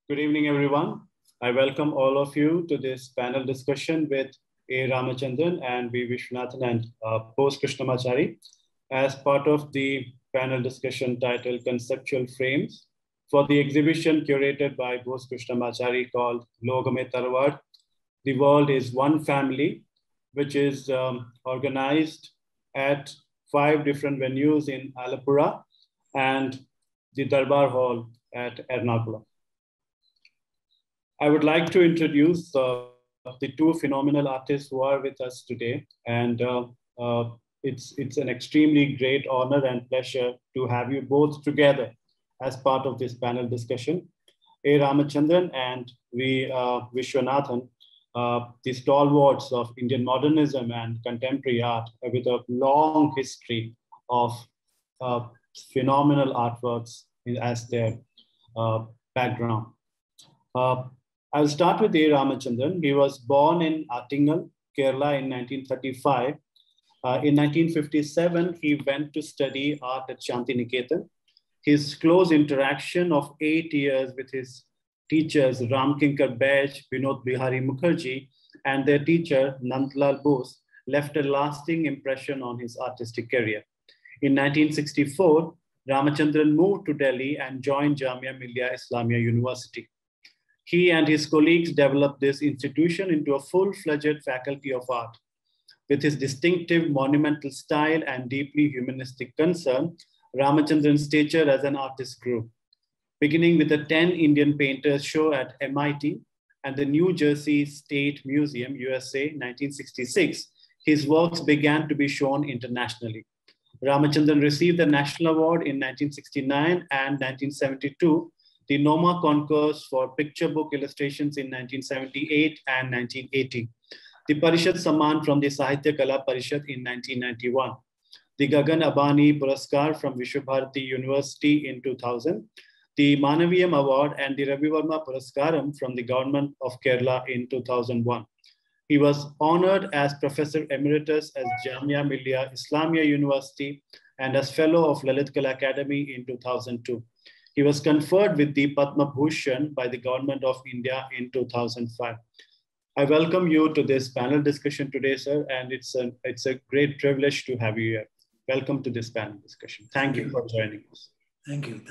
Good evening, everyone. I welcome all of you to this panel discussion with A. Ramachandran and V. Viswanadhan and Bose Krishnamachari as part of the panel discussion titled Conceptual Frames for the exhibition curated by Bose Krishnamachari called Lokame Tharavadu. The World is One Family, which is organized at 5 different venues in Alapura and the Darbar Hall at Ernakulam. I would like to introduce the two phenomenal artists who are with us today. And it's an extremely great honor and pleasure to have you both together as part of this panel discussion. A. Ramachandran and V. Viswanadhan, the stalwarts of Indian modernism and contemporary art with a long history of phenomenal artworks as their background. I'll start with A. Ramachandran. He was born in Attingal, Kerala in 1935. In 1957, he went to study art at Santiniketan. His close interaction of 8 years with his teachers, Ramkinkar Baij, Vinod Bihari Mukherjee, and their teacher, Nandlal Bose, left a lasting impression on his artistic career. In 1964, Ramachandran moved to Delhi and joined Jamia Millia Islamia University. He and his colleagues developed this institution into a full-fledged faculty of art. With his distinctive monumental style and deeply humanistic concern, Ramachandran's stature as an artist grew. Beginning with the 10 Indian painters show at MIT and the New Jersey State Museum, USA, 1966, his works began to be shown internationally. Ramachandran received the National Award in 1969 and 1972, the Noma Concourse for picture book illustrations in 1978 and 1980, the Parishad Samman from the Sahitya Kala Parishad in 1991, the Gagan Abani Puraskar from Vishwabharati University in 2000, the Manaviyam Award and the Ravi Varma Puraskaram from the Government of Kerala in 2001. He was honored as Professor Emeritus at Jamia Millia Islamia University and as Fellow of Lalit Kala Academy in 2002. He was conferred with the Padma Bhushan by the Government of India in 2005. I welcome you to this panel discussion today, sir, and it's a great privilege to have you here. Welcome to this panel discussion. Thank you for joining us. Thank you.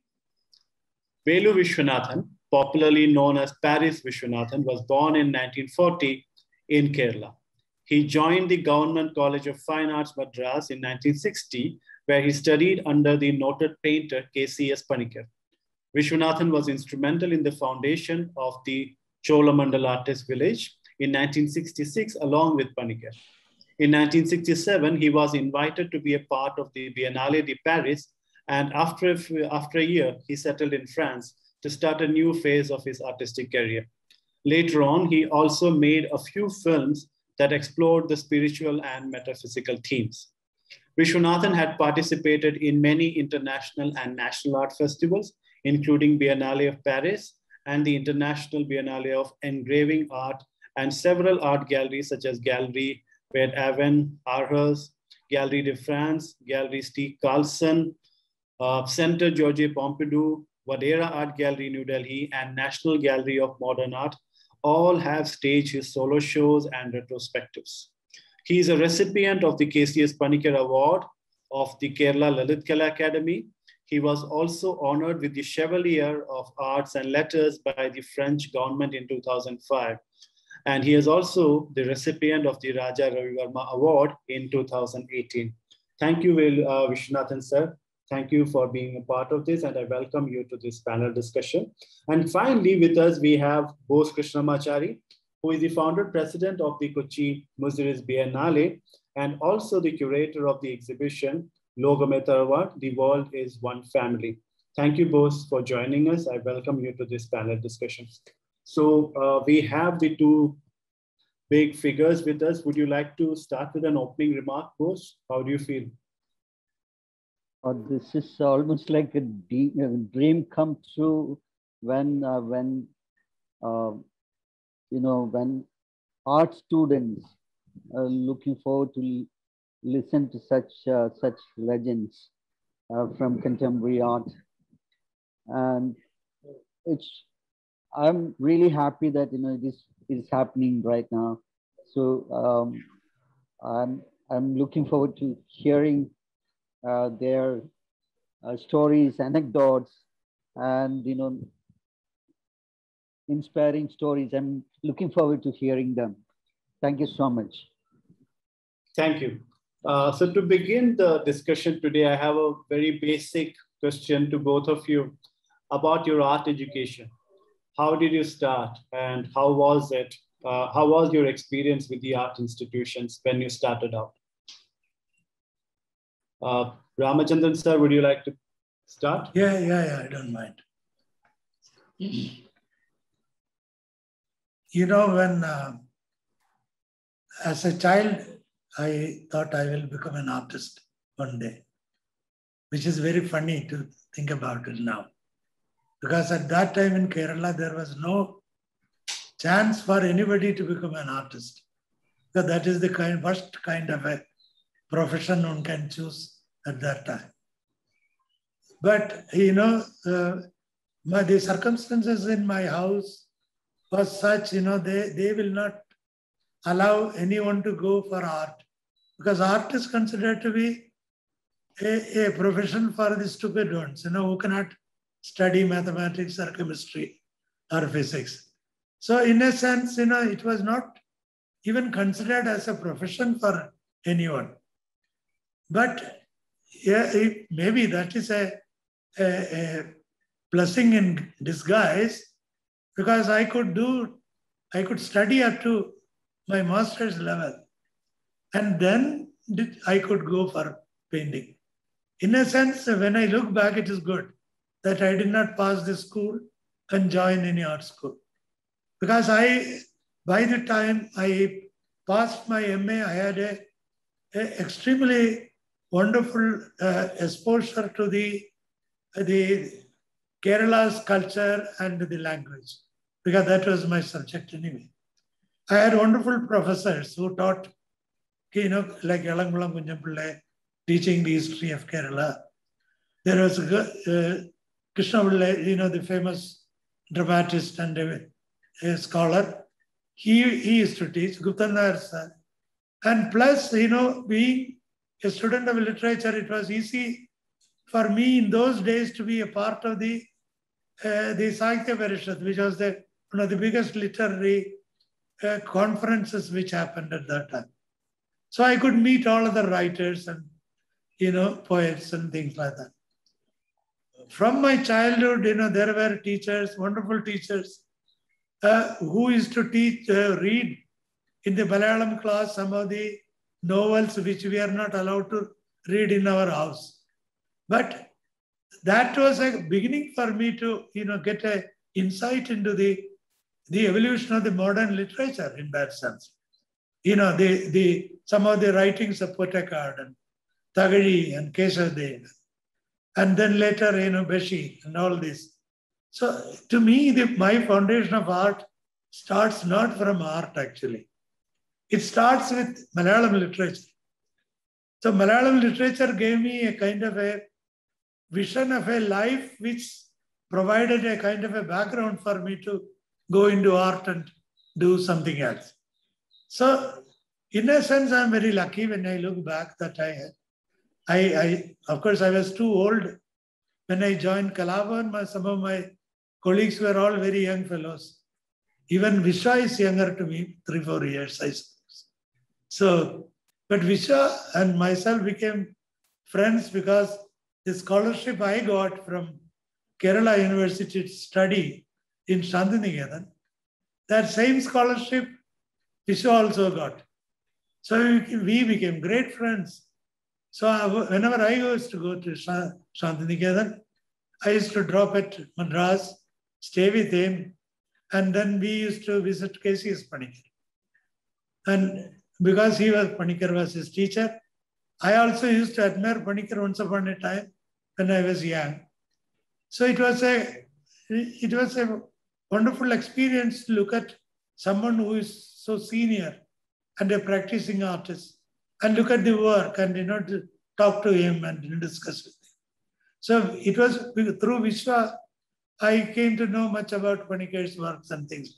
Velu Viswanadhan, popularly known as Paris Viswanadhan, was born in 1940 in Kerala. He joined the Government College of Fine Arts, Madras in 1960, where he studied under the noted painter K.C.S. Panikkar. Viswanadhan was instrumental in the foundation of the Cholamandal Artist Village in 1966, along with Panikkar. In 1967, he was invited to be a part of the Biennale de Paris, and after a year, he settled in France to start a new phase of his artistic career. Later on, he also made a few films that explored the spiritual and metaphysical themes. Viswanadhan had participated in many international and national art festivals, including Biennale of Paris and the International Biennale of Engraving Art, and several art galleries such as Gallery Père Aven, Aarhus, Galerie de France, Gallery Stieg Carlson, Centre Georges Pompidou, Vadera Art Gallery, New Delhi, and National Gallery of Modern Art all have staged his solo shows and retrospectives. He is a recipient of the KCS Panikkar Award of the Kerala Lalit Kala Academy. He was also honored with the Chevalier of Arts and Letters by the French government in 2005. And he is also the recipient of the Raja Ravi Varma Award in 2018. Thank you, Viswanadhan, sir. Thank you for being a part of this, and I welcome you to this panel discussion. And finally, with us, we have Bose Krishnamachari, who is the founder president of the Kochi-Muziris Biennale and also the curator of the exhibition, Lokame Tharavadu, The World is One Family. Thank you, Bose, for joining us. I welcome you to this panel discussion. So we have the two big figures with us. Would you like to start with an opening remark, Bose? How do you feel? This is almost like a dream come true when art students are looking forward to listen to such legends from contemporary art. And it's I'm really happy that this is happening right now. So I'm looking forward to hearing their stories, anecdotes, and inspiring stories. I'm looking forward to hearing them. Thank you so much. Thank you. So to begin the discussion today, I have a very basic question to both of you about your art education. How did you start, and how was it? How was your experience with the art institutions when you started out? Ramachandran sir, would you like to start? Yeah, I don't mind. When as a child, I thought I will become an artist one day, which is very funny to think about it now. Because at that time in Kerala, there was no chance for anybody to become an artist. Because that is the worst kind of a profession one can choose at that time. But, the circumstances in my house was such, they will not allow anyone to go for art. Because art is considered to be a profession for the stupid ones, who cannot study mathematics or chemistry or physics. So in a sense, it was not even considered as a profession for anyone. But yeah, maybe that is a blessing in disguise, because I could study up to my master's level, and then I could go for painting. In a sense, when I look back, it is good that I did not pass the school and join any art school. Because by the time I passed my MA, I had a extremely wonderful exposure to the Kerala's culture and the language, because that was my subject anyway. I had wonderful professors who taught, like Yalangulam Kunjampillai, teaching the history of Kerala. There was Krishnamachari, the famous dramatist and a scholar. He used to teach, Guptan Nair sir. And plus, being a student of literature, it was easy for me in those days to be a part of the Sahitya Parishad, which was one of the biggest literary conferences which happened at that time. So I could meet all of the writers and, poets and things like that. From my childhood, there were teachers, wonderful teachers, who used to read in the Malayalam class some of the novels which we are not allowed to read in our house. But that was a beginning for me to, get an insight into the evolution of the modern literature in that sense. Some of the writings of Pottekad and Tagari and Keshadev, and then later, Beshi and all this. So to me, my foundation of art starts not from art actually. It starts with Malayalam literature. So Malayalam literature gave me a kind of a vision of a life which provided a kind of a background for me to go into art and do something else. So in a sense, I'm very lucky when I look back that of course, I was too old when I joined Kalavan. Some of my colleagues were all very young fellows. Even Vishwa is younger to me, 3-4 years, I suppose. So, but Vishwa and myself became friends because the scholarship I got from Kerala University to study in Santiniketan, that same scholarship Vishwa also got. So we became great friends. So whenever I used to go to Santiniketan, I used to drop at Madras, stay with him, and then we used to visit K.C.S. Panikkar. And because Panikkar was his teacher, I also used to admire Panikkar once upon a time when I was young. So it was a wonderful experience to look at someone who is so senior and a practicing artist, and look at the work and to talk to him and discuss with him. So it was through Vishwa I came to know much about Panikar's works and things.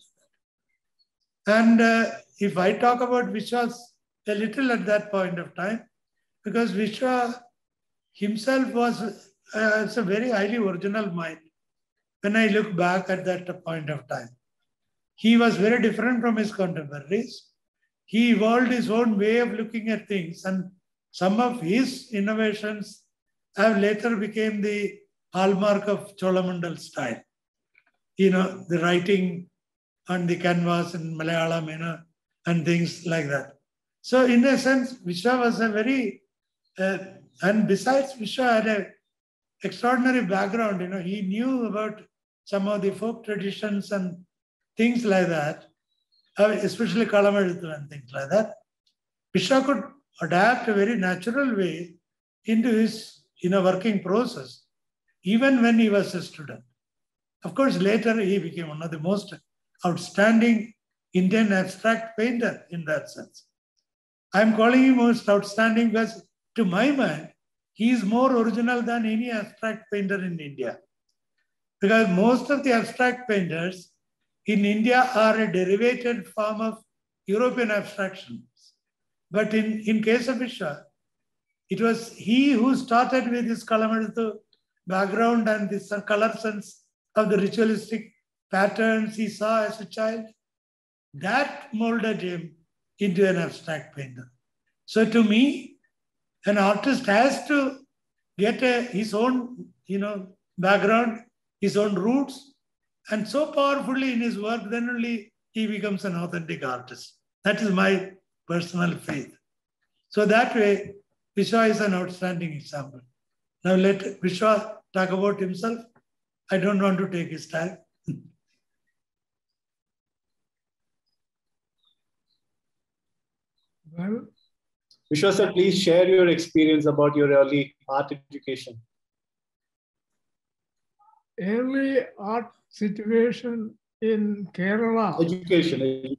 And if I talk about Vishwas a little at that point of time, because Vishwa himself was a very highly original mind. When I look back at that point of time, he was very different from his contemporaries. He evolved his own way of looking at things, and some of his innovations have later become the hallmark of Cholamandal style. You know, the writing on the canvas in Malayalam, you know, and things like that. So in a sense, Vishwa was a very, and besides Vishwa had an extraordinary background, you know, he knew about some of the folk traditions and things like that, especially Kalamadithu and things like that. Vishwa could adapt a very natural way into his working process, even when he was a student. Of course, later he became one of the most outstanding Indian abstract painter in that sense. I'm calling him most outstanding because, to my mind, he is more original than any abstract painter in India. Because most of the abstract painters in India are a derivated form of European abstractions. But in case of Vishwa, it was he who started with his Kalamadithu background and this color sense of the ritualistic patterns he saw as a child. That molded him into an abstract painter. So to me, an artist has to get his own background, his own roots, and so powerfully in his work, then only he becomes an authentic artist. That is my personal faith. So that way, Vishwa is an outstanding example. Now let Vishwa talk about himself. I don't want to take his time. Well, Vishwa sir, please share your experience about your early art education. early art situation in Kerala. Education.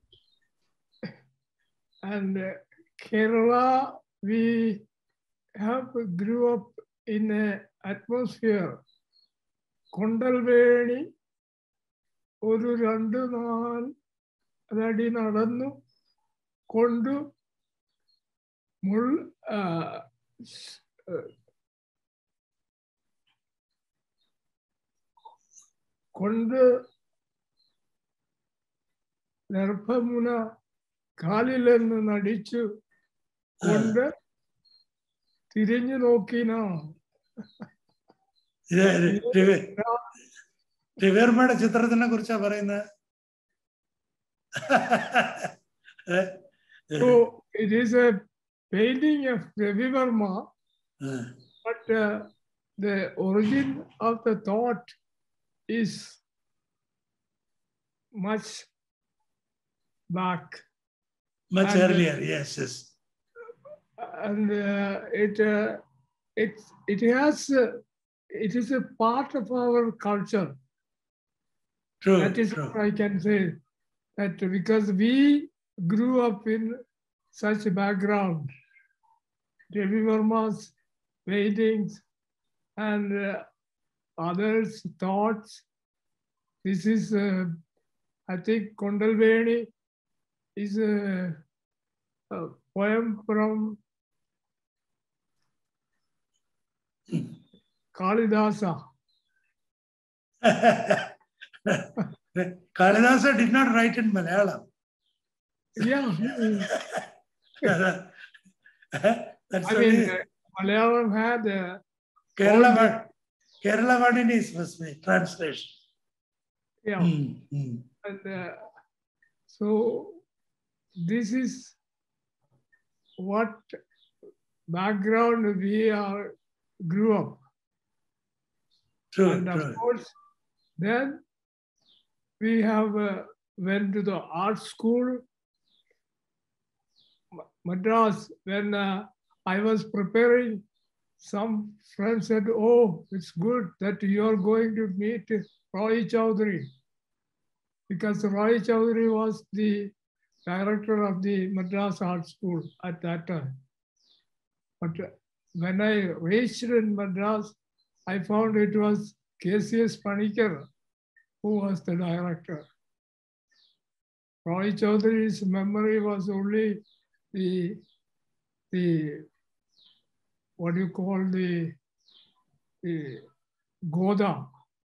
And Kerala, we grew up in an atmosphere. Kondalveni, oru randu nadi nadannu, kondu mul kondu nerpamuna കാലിലെന്ന് നടിച്ചു കൊണ്ട് തിരിഞ്ഞു നോക്കിനാ രവിവർമ്മയുടെ ചിത്രത്തിനെ കുറിച്ചാ പറയുന്നത്. So it is a painting of Ravi Verma, but the origin of the thought is much back. Much earlier, yes. And it is a part of our culture. True. That is what I can say. That because we grew up in such a background, Ravi Verma's paintings and others' thoughts. This is, I think, Kondalveni is a poem from Kalidasa. Kalidasa did not write in Malayalam. Yeah. That's I mean, Malayalam had Kerala Vadini's was my translation. Yeah. And so this is what background we grew up. True. And of course, then we have went to the art school, Madras. When I was preparing, some friends said, "Oh, it's good that you are going to meet Roy Chowdhury," because Roy Chowdhury was the director of the Madras Art School at that time. But when I reached in Madras, I found it was K.C.S. Panikar who was the director. Roy Chaudhary's memory was only the what do you call the Goda,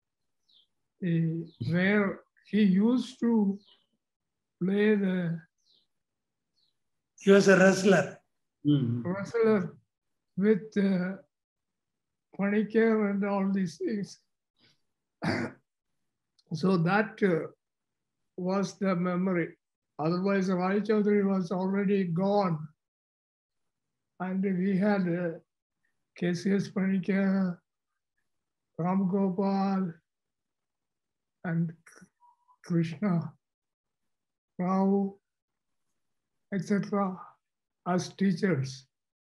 where he used to play the He was a wrestler. wrestler with Panikar and all these things. So that was the memory. Otherwise, Rai Chaudhary was already gone. And we had KCS Panikar, Ram Gopal, and Krishna Rao, etc. as teachers.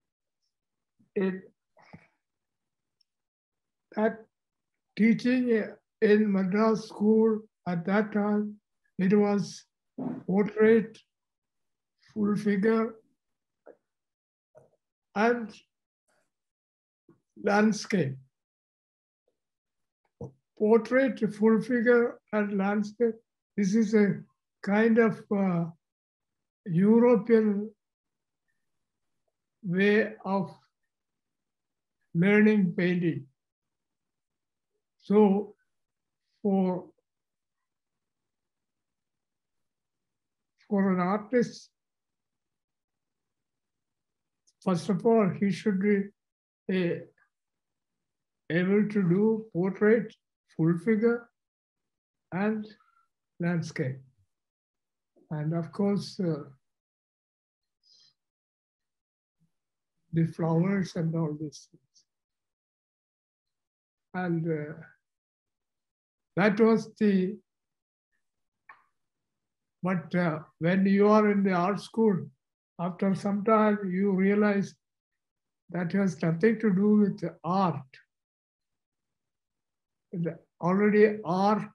That teaching in Madras school at that time, it was portrait, full figure, and landscape. Portrait, full figure, and landscape. This is a kind of European way of learning painting. So for an artist, first of all, he should be able to do portrait, full figure, and landscape. And of course, the flowers and all these things. And that was the, but when you are in the art school, after some time, you realize that has nothing to do with art. Already art,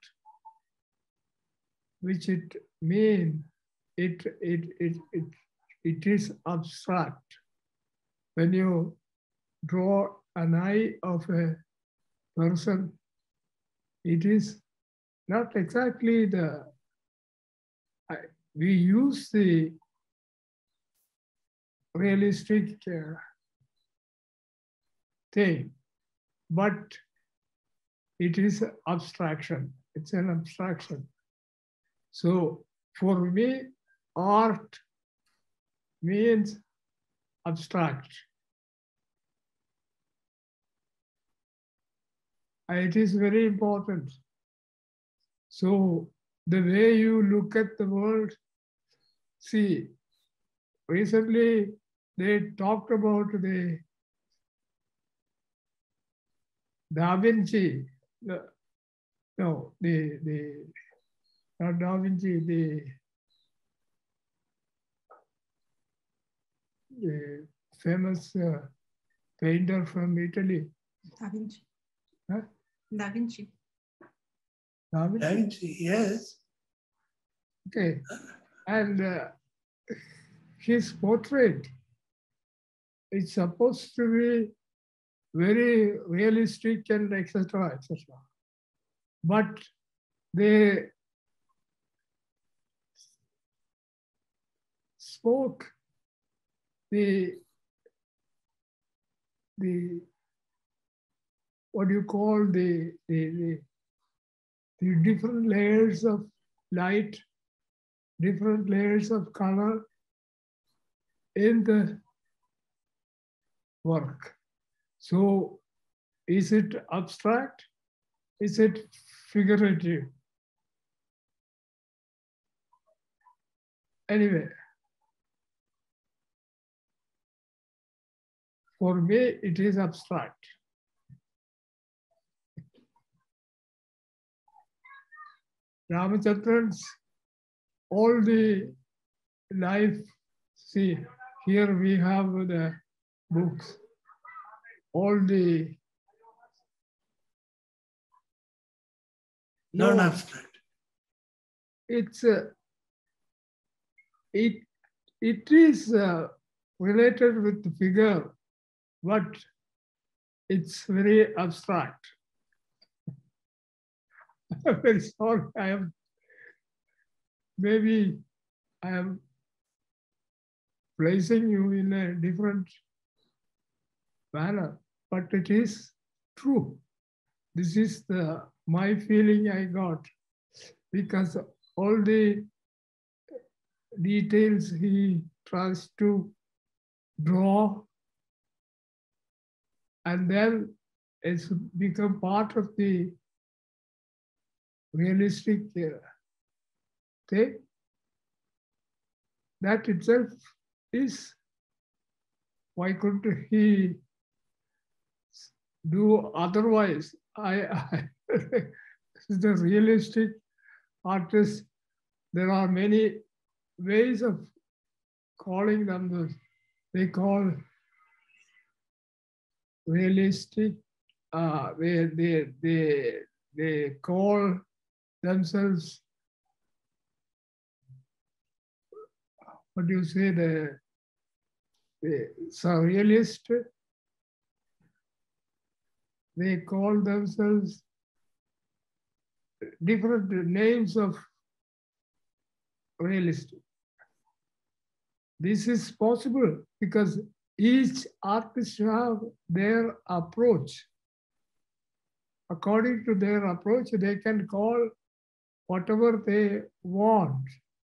which it means, it is abstract. When you draw an eye of a person, it is not exactly the, we use the realistic thing, but it is abstraction. It's an abstraction. So for me, art means abstract. It is very important. So the way you look at the world, see, recently they talked about the Da Vinci, not Da Vinci, the famous painter from Italy. Da Vinci. Huh? Da Vinci. Da Vinci? Da Vinci, yes. Okay. And his portrait is supposed to be very realistic and etc. etc. But they spoke the what do you call the different layers of light, different layers of color in the work. So is it abstract? Is it figurative? Anyway, for me, it is abstract. Ramachandran's all the life, see, here we have the books, all the non-abstract. It's it is related with the figure, but it's very abstract. I'm very sorry. Maybe I am placing you in a different manner, but it is true. This is my feeling I got, because all the details he tries to draw, and then it's become part of the realistic thing. That itself is, why couldn't he do otherwise? The realistic artist, there are many ways of calling them. They call realistic, they call themselves, what do you say, the surrealist. They call themselves different names of realistic. This is possible because each artist have their approach. According to their approach, they can call whatever they want.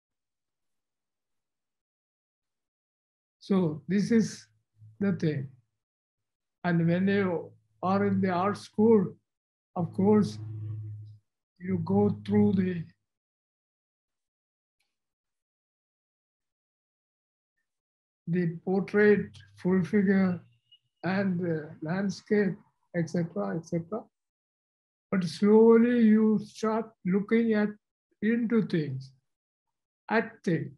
So this is the thing. And when you are in the art school, of course, you go through the portrait, full figure, and landscape, etc., etc. But slowly you start looking into things, at things,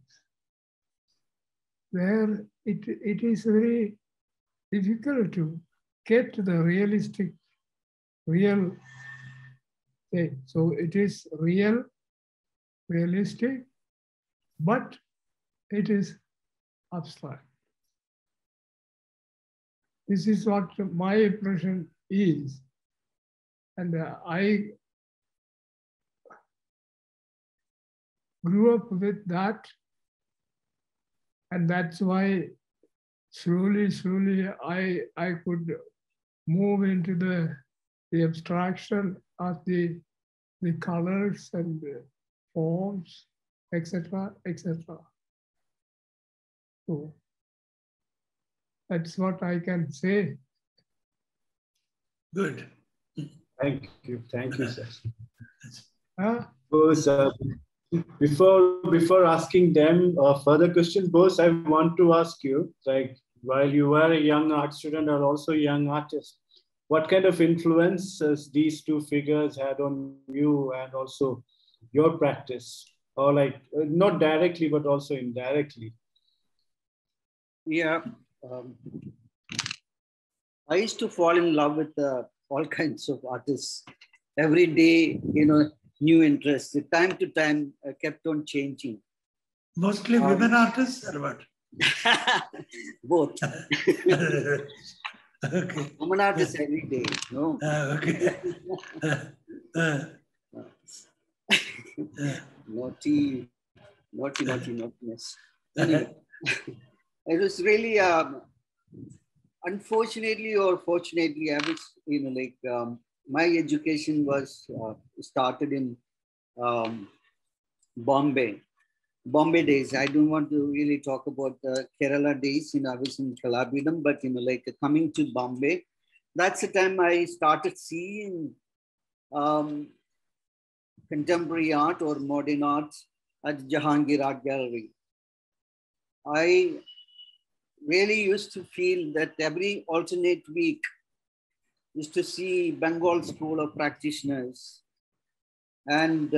where it is very difficult to get to the realistic, real thing. So it is real, realistic, but it is abstract. This is what my impression is. And I grew up with that. And that's why slowly, I could move into the abstraction of the colors and the forms, etc., etc. So that's what I can say. Good. Thank you, sir. Huh? Bose, before asking them further questions, Bose, I want to ask you, like, while you were a young art student and also a young artist, what kind of influences these two figures had on you and also your practice, or like not directly but also indirectly? Yeah, I used to fall in love with all kinds of artists. Every day, new interests. Time to time, kept on changing. Mostly women artists or what? Both. Okay. Women artists every day, no? Okay. Naughtiness. Anyway, it was really, unfortunately or fortunately, I was, my education was started in Bombay days. I don't want to really talk about the Kerala days. I was in Kalabidam, but coming to Bombay, that's the time I started seeing contemporary art or modern art at Jahangir Art Gallery. I really used to feel that every alternate week used to see Bengal School of Practitioners, and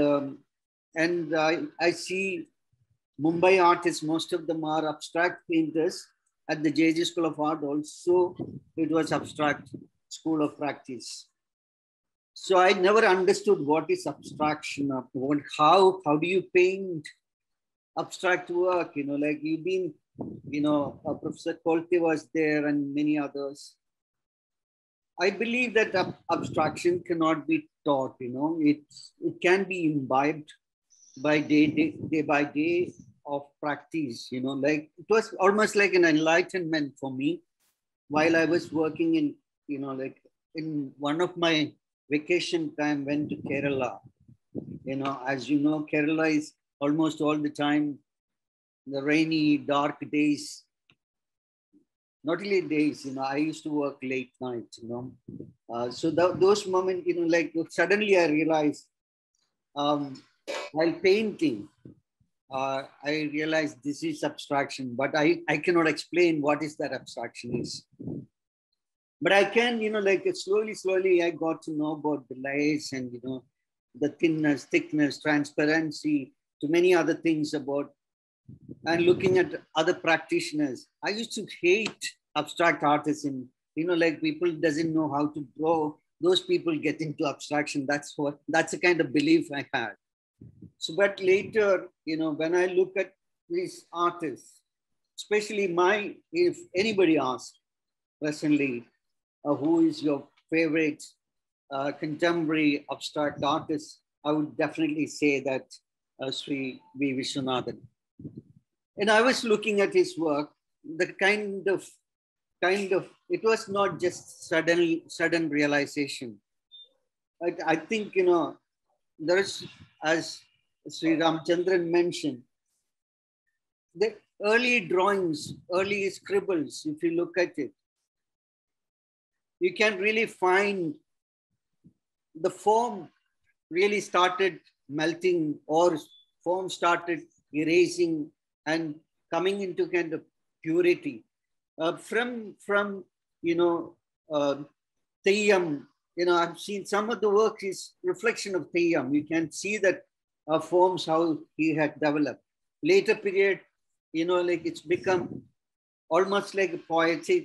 I see Mumbai artists. Most of them are abstract painters. At the JJ School of Art also, it was abstract school of practice. So I never understood what is abstraction, how do you paint abstract work, like you've been, Professor Kolte was there and many others. I believe that abstraction cannot be taught, you know, it can be imbibed by day by day of practice, you know, like it was almost like an enlightenment for me while I was working in, you know, like in one of my vacation time, went to Kerala. You know, as you know, Kerala is almost all the time the rainy, dark days. Not only days, you know, I used to work late night, you know. So those moments, you know, like suddenly I realized while painting, I realized this is abstraction, but I cannot explain what is that abstraction is. But I can, you know, like slowly I got to know about the layers and, you know, the thinness, thickness, transparency, to many other things about, and looking at other practitioners. I used to hate abstract artists and, you know, like people doesn't know how to draw. Those people get into abstraction. That's the kind of belief I had. So, but later, you know, when I look at these artists, especially if anybody asks personally, who is your favorite contemporary abstract artist, I would definitely say that Sri V. Viswanadhan. And I was looking at his work, the kind of, it was not just sudden realization. I think, you know, there is, as Sri Ramachandran mentioned, the early drawings, early scribbles, if you look at it, you can really find the form really started melting, or form started erasing and coming into kind of purity. From you know, Theyyam, you know, I've seen some of the work is reflection of Theyyam. You can see that forms how he had developed. Later period, you know, like it's become almost like a poetic,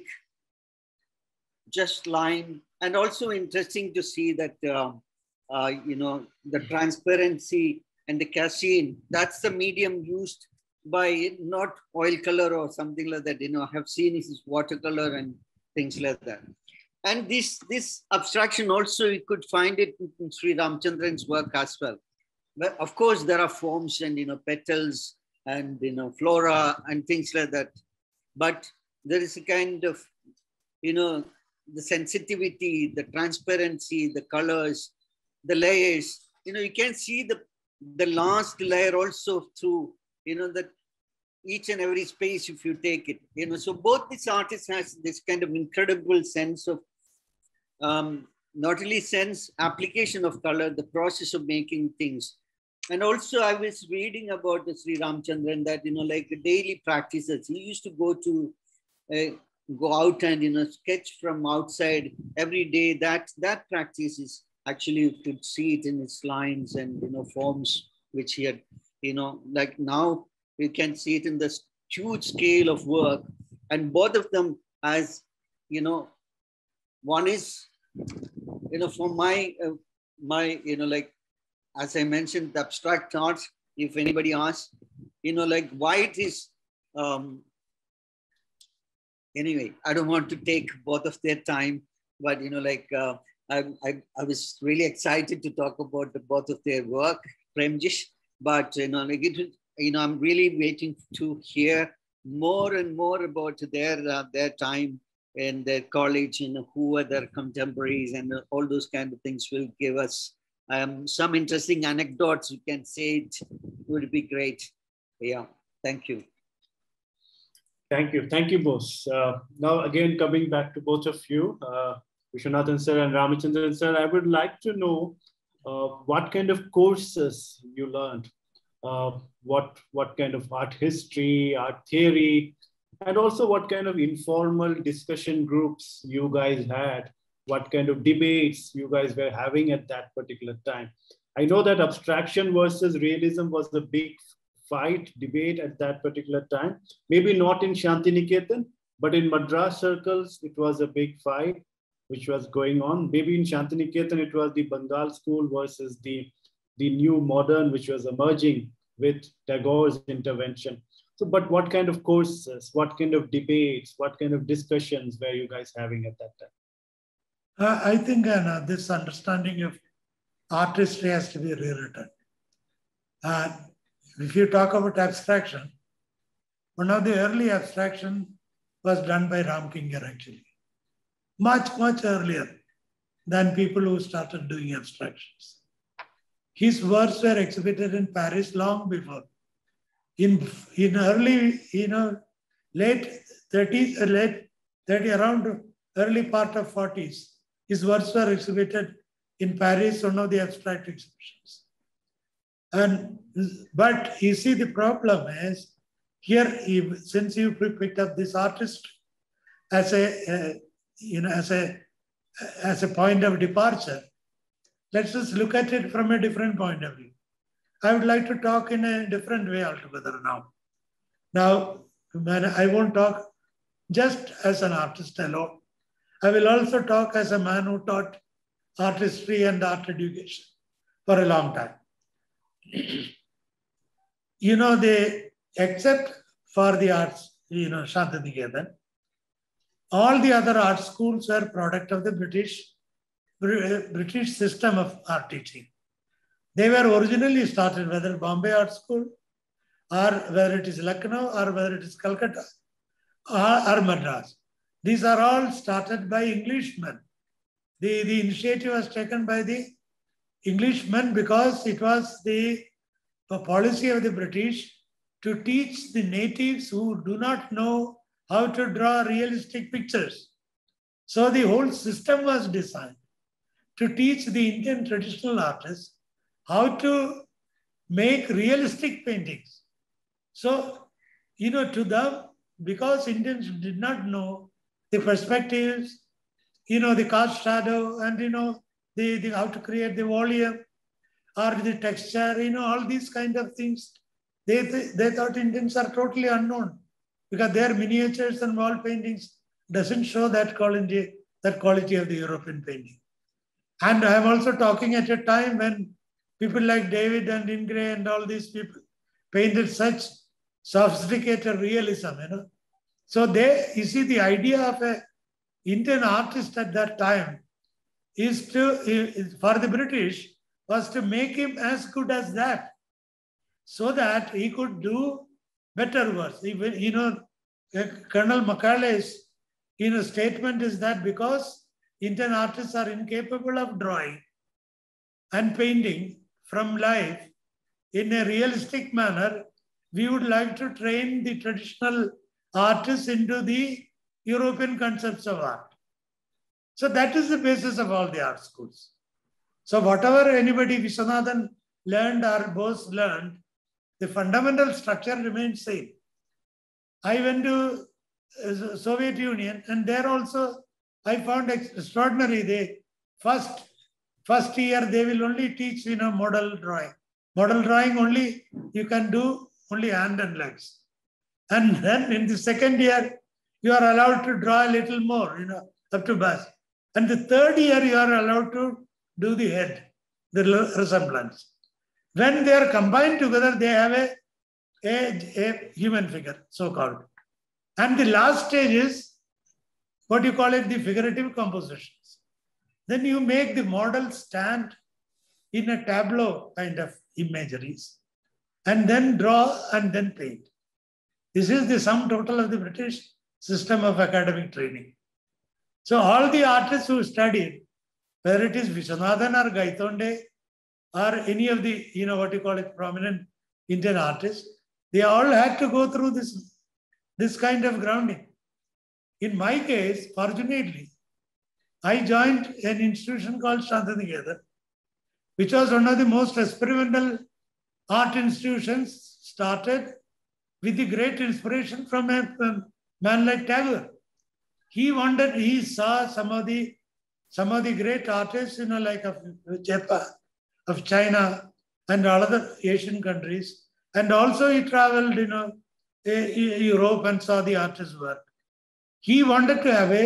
just line. And also interesting to see that, you know, the transparency and the casein, that's the medium used by not oil color or something like that. You know, I have seen his watercolor and things like that. And this abstraction also, you could find it in Sri Ramachandran's work as well. But of course, there are forms and, you know, petals and, you know, flora and things like that. But there is a kind of, you know, the sensitivity, the transparency, the colors, the layers, you know, you can see the last layer also through, you know, that each and every space, if you take it, you know. So both these artists has this kind of incredible sense of, not only sense, application of color, the process of making things. And also I was reading about the Sri Ramachandran that, you know, like the daily practices, he used to go out and, you know, sketch from outside every day. That practice is actually, you could see it in his lines and, you know, forms which he had, you know, like now you can see it in this huge scale of work. And both of them, as you know, one is, you know, for my, you know, like, as I mentioned, the abstract art, if anybody asks, you know, like why it is, anyway, I don't want to take both of their time, but, you know, like, I was really excited to talk about both of their work, Premjish, but, you know, like you know, I'm really waiting to hear more and more about their time in their college, you know, who are their contemporaries, and all those kind of things will give us some interesting anecdotes. You can say it would be great. Yeah, thank you. Thank you, Bose. Now, again, coming back to both of you, Viswanadhan sir and Ramachandran sir, I would like to know what kind of courses you learned, what kind of art history, art theory, and also what kind of informal discussion groups you guys had, what kind of debates you guys were having at that particular time. I know that abstraction versus realism was the big debate at that particular time. Maybe not in Santiniketan, but in Madras circles, it was a big fight which was going on. Maybe in Santiniketan, it was the Bengal school versus the new modern, which was emerging with Tagore's intervention. So, but what kind of courses, what kind of debates, what kind of discussions were you guys having at that time? I think this understanding of art history has to be rewritten. And if you talk about abstraction, one of the early abstraction was done by Ram Kinger actually. Much, much earlier than people who started doing abstractions. His works were exhibited in Paris long before. In early, late 30s, around early part of 40s, his works were exhibited in Paris, one of the abstract exhibitions. But you see, the problem is here, since you picked up this artist as a point of departure, let's just look at it from a different point of view. I would like to talk in a different way altogether now. Now, I won't talk just as an artist alone. I will also talk as a man who taught art history and art education for a long time. Except for the arts, Santiniketan, all the other art schools were product of the British system of art teaching. They were originally started, whether Bombay Art School, or whether it is Lucknow, or whether it is Calcutta, or Madras. These are all started by Englishmen. The initiative was taken by the Englishmen because it was the policy of the British to teach the natives who do not know how to draw realistic pictures. So the whole system was designed to teach the Indian traditional artists how to make realistic paintings. So, to them, because Indians did not know the perspectives, the cast shadow, and the how to create the volume or the texture, all these kind of things, they thought Indians are totally unknown because their miniatures and wall paintings doesn't show that quality of the European painting. And I am also talking at a time when people like David and Ingray and all these people painted such sophisticated realism, So you see, the idea of an Indian artist at that time is for the British, was to make him as good as that, so that he could do better works. Even, Colonel Macaulay's, statement is that because Indian artists are incapable of drawing and painting from life in a realistic manner, we would like to train the traditional artists into the European concepts of art. So that is the basis of all the art schools. So whatever anybody, Viswanadhan learned or Bose learned, the fundamental structure remains same. I went to Soviet Union, and there also I found extraordinary. The first year they will only teach model drawing. Model drawing only you can do only hand and legs. And then in the second year, you are allowed to draw a little more, up to bust. And the third year, you are allowed to do the head, the resemblance. When they are combined together, they have a human figure, so-called. And the last stage is what you call it, the figurative compositions. Then you make the model stand in a tableau kind of imageries, and then draw and then paint. This is the sum total of the British system of academic training. So all the artists who studied, whether it is Viswanadhan or Gaitonde or any of the, what you call it, prominent Indian artists, they all had to go through this kind of grounding. In my case, fortunately, I joined an institution called Santiniketan, which was one of the most experimental art institutions, started with the great inspiration from a man like Tagore. He saw some of the great artists, like of Japan, of China, and all other Asian countries. And also he traveled, Europe and saw the artists' work. He wanted to have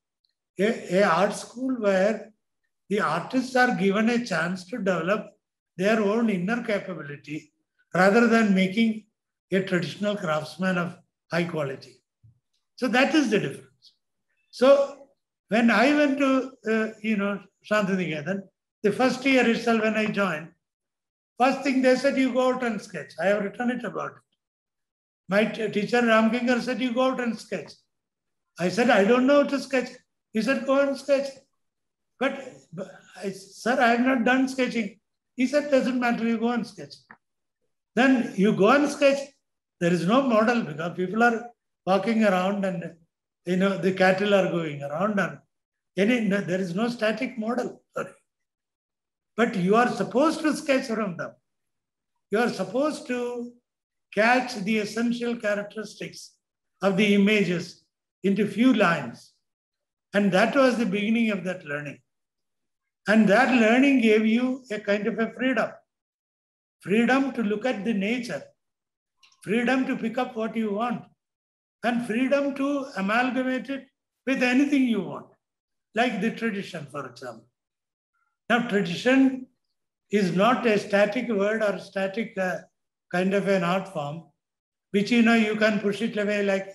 a art school where the artists are given a chance to develop their own inner capability rather than making a traditional craftsman of high quality. So that is the difference. So when I went to, Santiniketan, the first year itself when I joined, first thing they said, you go out and sketch. I have written it about it. My teacher Ramkinger said, you go out and sketch. I said, I don't know how to sketch. He said, go and sketch. But sir, I have not done sketching. He said, doesn't matter, you go and sketch. Then you go and sketch. There is no model because people are walking around and the cattle are going around and there is no static model. Sorry. But you are supposed to sketch from them. You are supposed to catch the essential characteristics of the images into few lines. And that was the beginning of that learning. And that learning gave you a kind of a freedom. Freedom to look at the nature. Freedom to pick up what you want. And freedom to amalgamate it with anything you want. Like the tradition, for example. Now, tradition is not a static word or static kind of an art form, which, you can push it away like,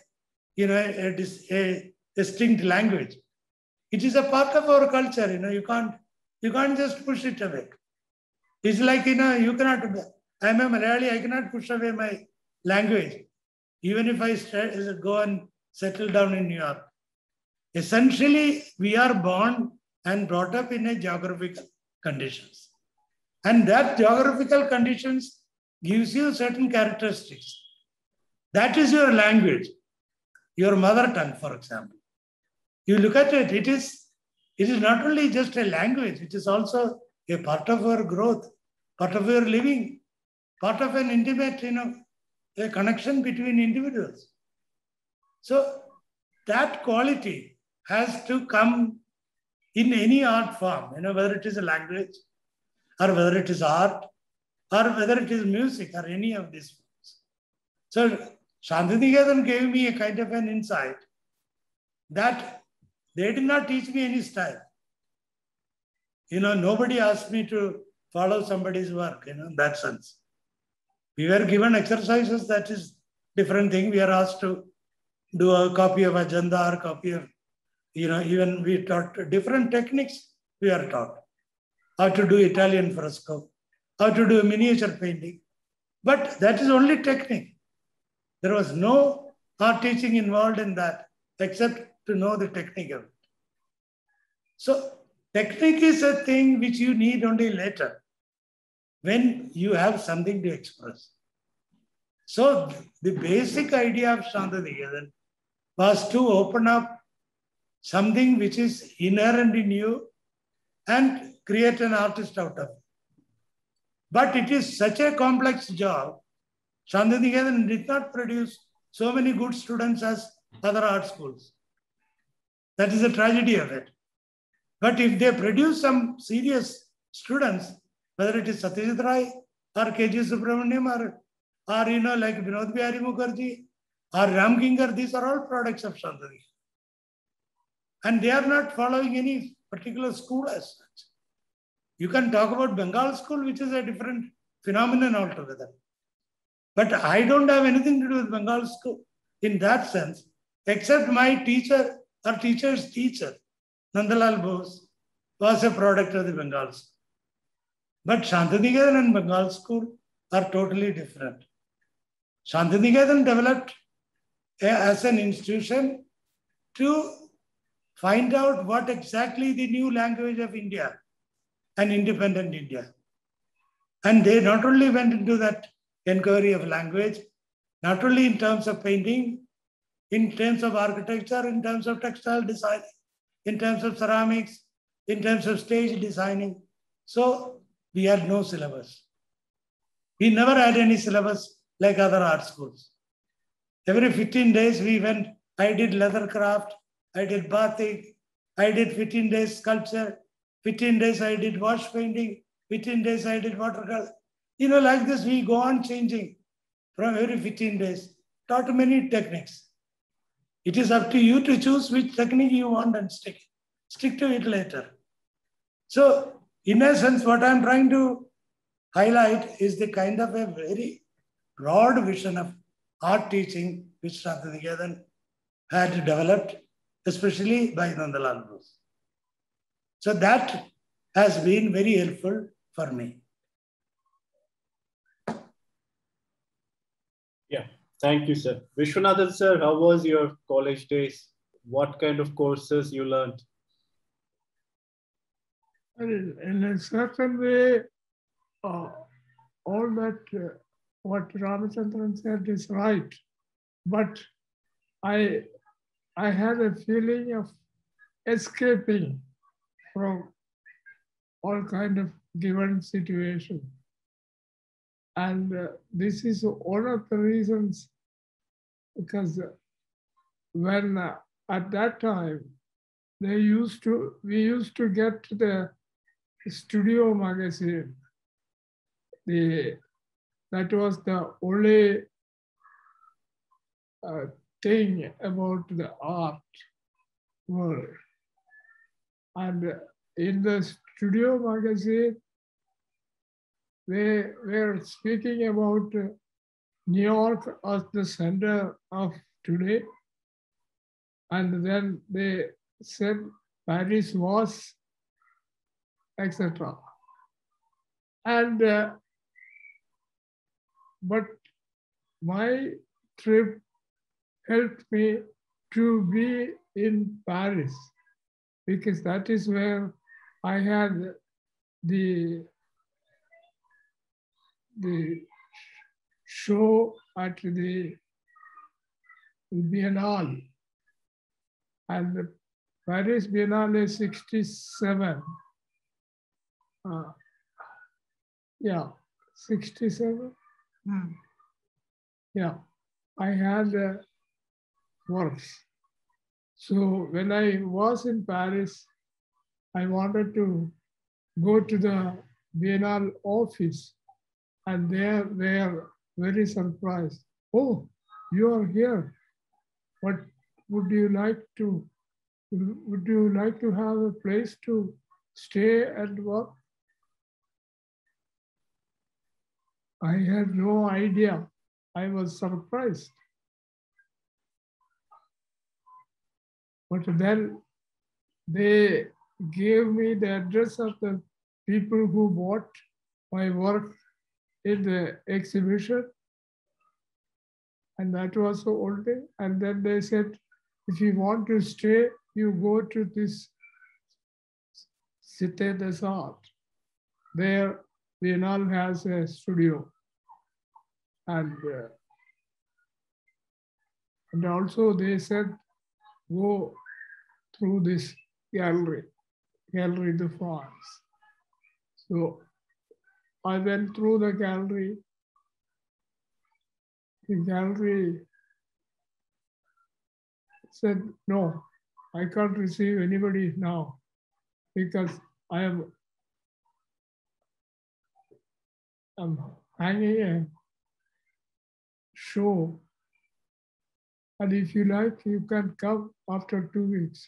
a distinct language. It is a part of our culture, you can't just push it away. It's like, you cannot, I'm a Malayali, I cannot push away my language, even if I go and settle down in New York. Essentially, we are born and brought up in a geographical conditions. And that geographical conditions gives you certain characteristics. That is your language, your mother tongue, for example. You look at it, it is not only just a language, it is also a part of our growth, part of our living, part of an intimate, a connection between individuals. So that quality has to come in any art form, whether it is a language or whether it is art or whether it is music or any of these forms. So Santiniketan gave me a kind of an insight that they did not teach me any style. Nobody asked me to follow somebody's work, in that sense. We were given exercises, that is different thing. We are asked to do a copy of agenda or copy of, even we taught different techniques we are taught. How to do Italian fresco, how to do miniature painting. But that is only technique. There was no art teaching involved in that, except to know the technique of it. So technique is a thing which you need only later, when you have something to express. So the basic idea of Santiniketan was to open up something which is inherent in you and create an artist out of it. But it is such a complex job. Santiniketan did not produce so many good students as other art schools. That is the tragedy of it. But if they produce some serious students, whether it is Satyajit Ray or K.G. Subramaniam or like Vinod Bihari Mukherjee or Ramkinger, these are all products of Santiniketan. And they are not following any particular school as such. You can talk about Bengal school, which is a different phenomenon altogether. But I don't have anything to do with Bengal school in that sense, except my teacher or teacher's teacher, Nandalal Bose, was a product of the Bengal school. But Santiniketan and Bengal school are totally different. Santiniketan developed as an institution to find out what exactly the new language of India and independent India. And they not only went into that inquiry of language, not only in terms of painting, in terms of architecture, in terms of textile design, in terms of ceramics, in terms of stage designing. So we had no syllabus. We never had any syllabus like other art schools. Every 15 days we went, I did leather craft, I did batik, I did 15 days sculpture, 15 days I did wash painting, 15 days I did watercolor. Like this we go on changing from every 15 days, taught many techniques. It is up to you to choose which technique you want and stick to it later. So in essence, what I'm trying to highlight is the kind of a very broad vision of art teaching which Santiniketan had developed, especially by Nandalal Bose. So that has been very helpful for me. Yeah, thank you, sir. Viswanathan, sir, how was your college days? What kind of courses you learned? In a certain way, all that what Ramachandran said is right, but I had a feeling of escaping from all kind of given situation. And this is one of the reasons, because when at that time, we used to get the studio magazine. That was the only thing about the art world. And in the studio magazine, they were speaking about New York as the center of today. And then they said Paris was, etc. And but my trip helped me to be in Paris, because that is where I had the show at the Biennale. And the Paris Biennale 67. Yeah, 67. Yeah, I had works. So when I was in Paris, I wanted to go to the Biennale office, and they were very surprised. Oh, you are here. What would you like to have a place to stay and work? I had no idea. I was surprised. But then they gave me the address of the people who bought my work in the exhibition. And that was the old day. And then they said, if you want to stay, you go to this Cité des Arts. There, Biennale has a studio. And also they said, go through this Gallery de France. So I went through the gallery. The gallery said, no, I can't receive anybody now, because I'm hanging a show. And if you like, you can come after 2 weeks.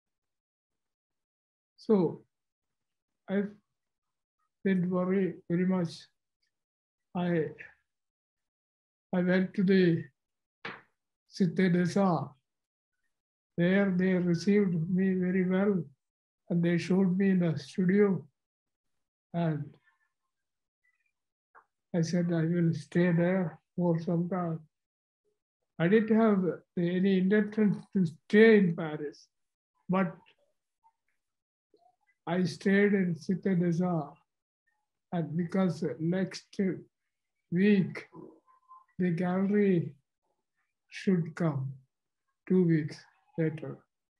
So I didn't worry very much. I went to the Cité des Arts. There they received me very well, and they showed me the studio. And I said, I will stay there for some time. I didn't have any intention to stay in Paris, but I stayed in Cité des Arts. And because next week, the gallery should come 2 weeks later.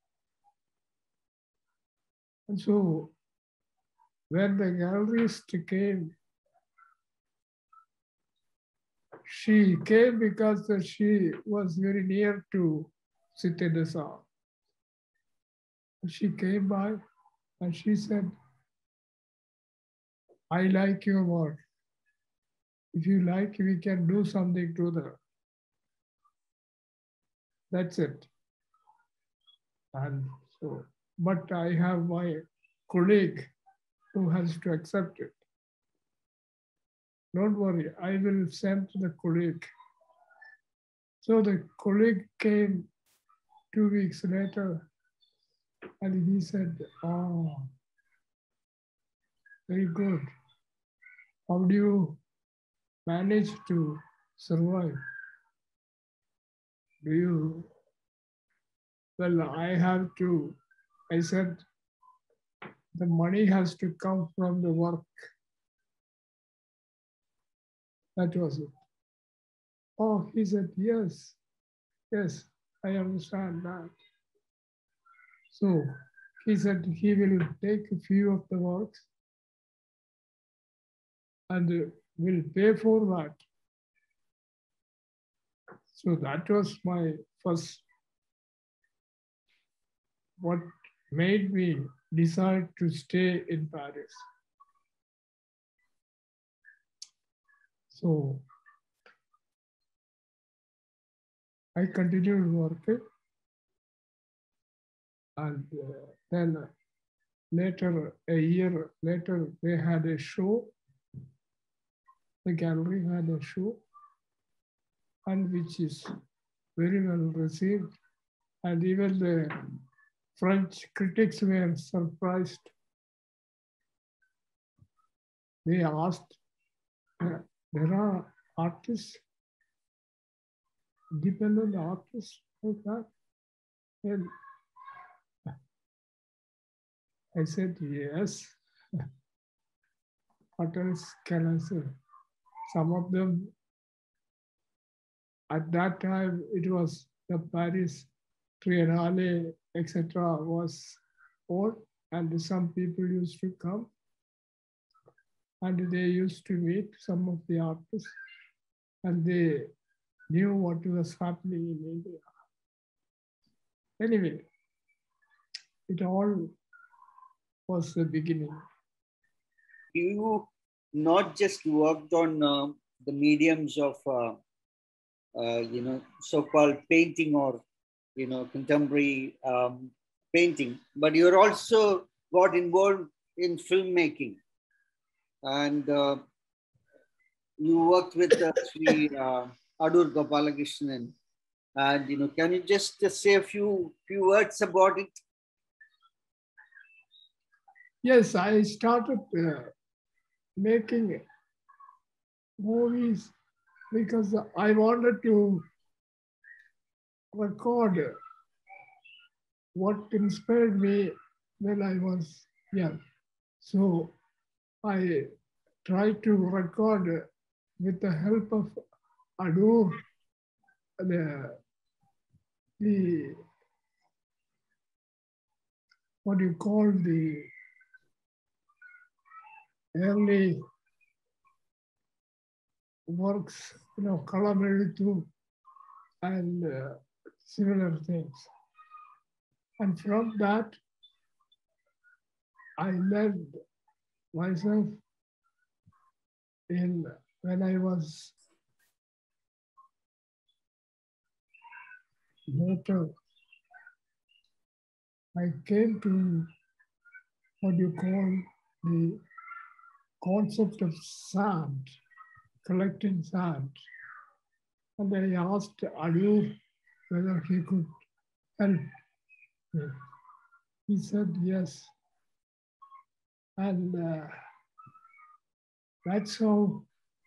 And so when the gallerist came, she came because she was very near to Cité des Arts. She came by and she said, I like your work. If you like, we can do something together. That's it. And so, but I have my colleague who has to accept it. Don't worry, I will send the colleague. So the colleague came 2 weeks later, and he said, oh, very good. How do you manage to survive? Do you? Well, I said, the money has to come from the work. That was it. Oh, he said, yes, I understand that. So he said he will take a few of the works and will pay for that. So that was my first, what made me decide to stay in Paris. So I continued working, and then later, a year later, they had a show. The gallery had a show, and which is very well received. And even the French critics were surprised. They asked, there are artists, independent artists like that? And I said, yes. What else can I say? Some of them, at that time, it was the Paris Triennale, etc. was on, and some people used to come, and they used to meet some of the artists, and they knew what was happening in India. Anyway, it all was the beginning. You not just worked on the mediums of so-called painting or contemporary painting, but you're also got involved in filmmaking, and you worked with Sri Adur Gopalakrishnan, and can you just say a few words about it? Yes, I started making movies because I wanted to record what inspired me when I was young. So I tried to record with the help of Adur, the what do you call the early works, Kalamelitu and similar things. And from that, I learned myself when I was later, I came to what you call the concept of sand, collecting sand. And I asked Adu whether he could help me. He said yes. And that's how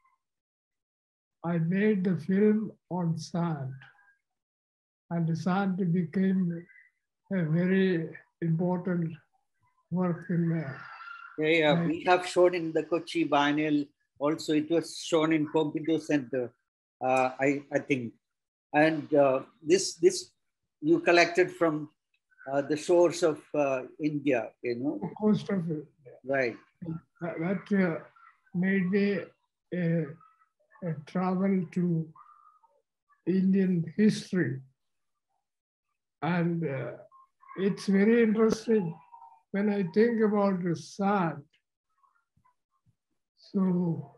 I made the film on sand. And the sand became a very important work in there. Yeah, we have shown in the Kochi Biennial. Also, it was shown in Pompidou Center, I think. And this you collected from the shores of India, The coast of it. Right. That made me a travel to Indian history. And it's very interesting when I think about the sand. So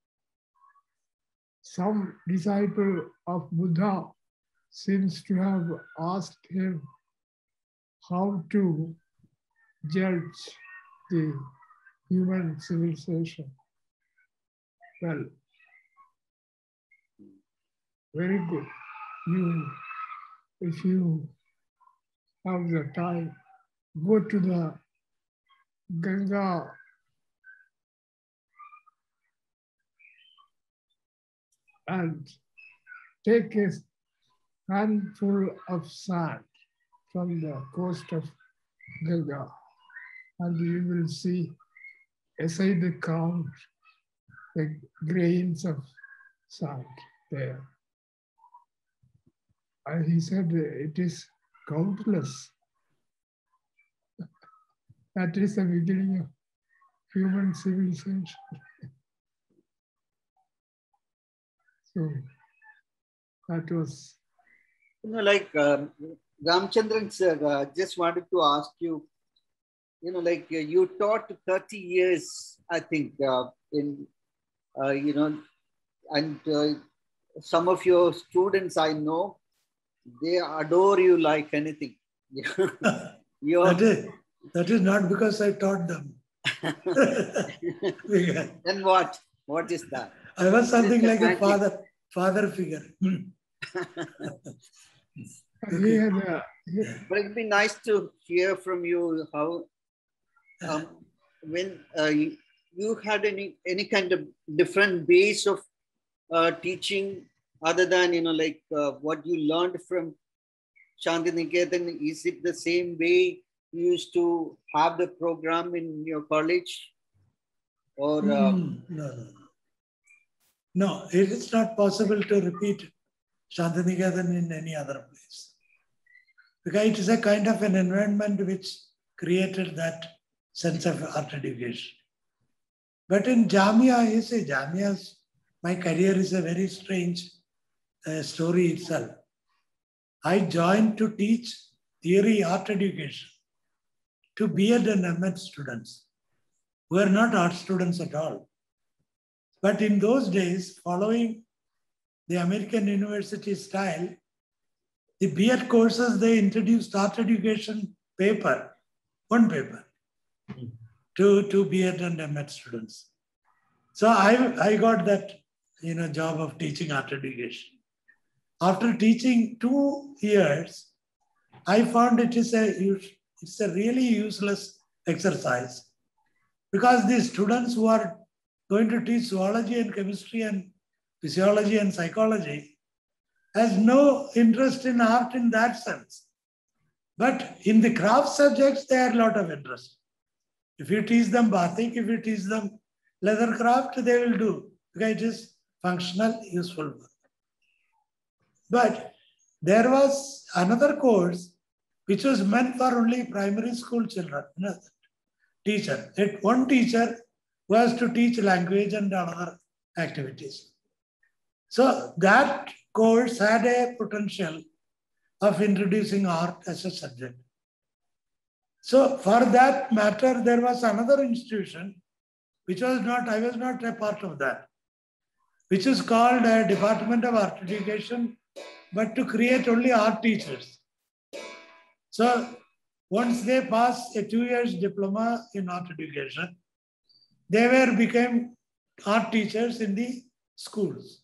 some disciple of Buddha seems to have asked him how to judge the human civilization. Well, very good. If you have the time, go to the Ganga and take a handful of sand from the coast of Ganga, and you will see aside the count the grains of sand there. And he said it is countless. That is the beginning of human civilization. So that was. Like Ramachandran sir, just wanted to ask you, you taught 30 years, I think, and some of your students I know, they adore you like anything. That is not because I taught them. Then what? What is that? I was something like a father figure. But it'd be nice to hear from you how when you had any kind of different ways of teaching other than what you learned from Santiniketan. Is it the same way you used to have the program in your college? Or no, it is not possible to repeat Santiniketan in any other place, because it is a kind of an environment which created that sense of art education. But in Jamia, you say Jamia's, my career is a very strange story itself. I joined to teach theory art education to B.Ed and M.Ed students who were not art students at all. But in those days, following the American university style, the B.Ed courses, they introduced art education paper, one paper, to B.Ed and M.Ed students. So I got that job of teaching art education. After teaching 2 years, I found it's a really useless exercise, because the students who are going to teach zoology and chemistry and physiology and psychology has no interest in art in that sense. But in the craft subjects, they have a lot of interest. If you teach them batik, if you teach them leather craft, they will do, because it is functional, useful work. But there was another course which was meant for only primary school children. Teacher. One teacher was to teach language and other activities. So that course had a potential of introducing art as a subject. So for that matter, there was another institution which was not, I was not a part of that, which is called a Department of Art Education, but to create only art teachers. So once they passed a 2 years diploma in art education, they became art teachers in the schools.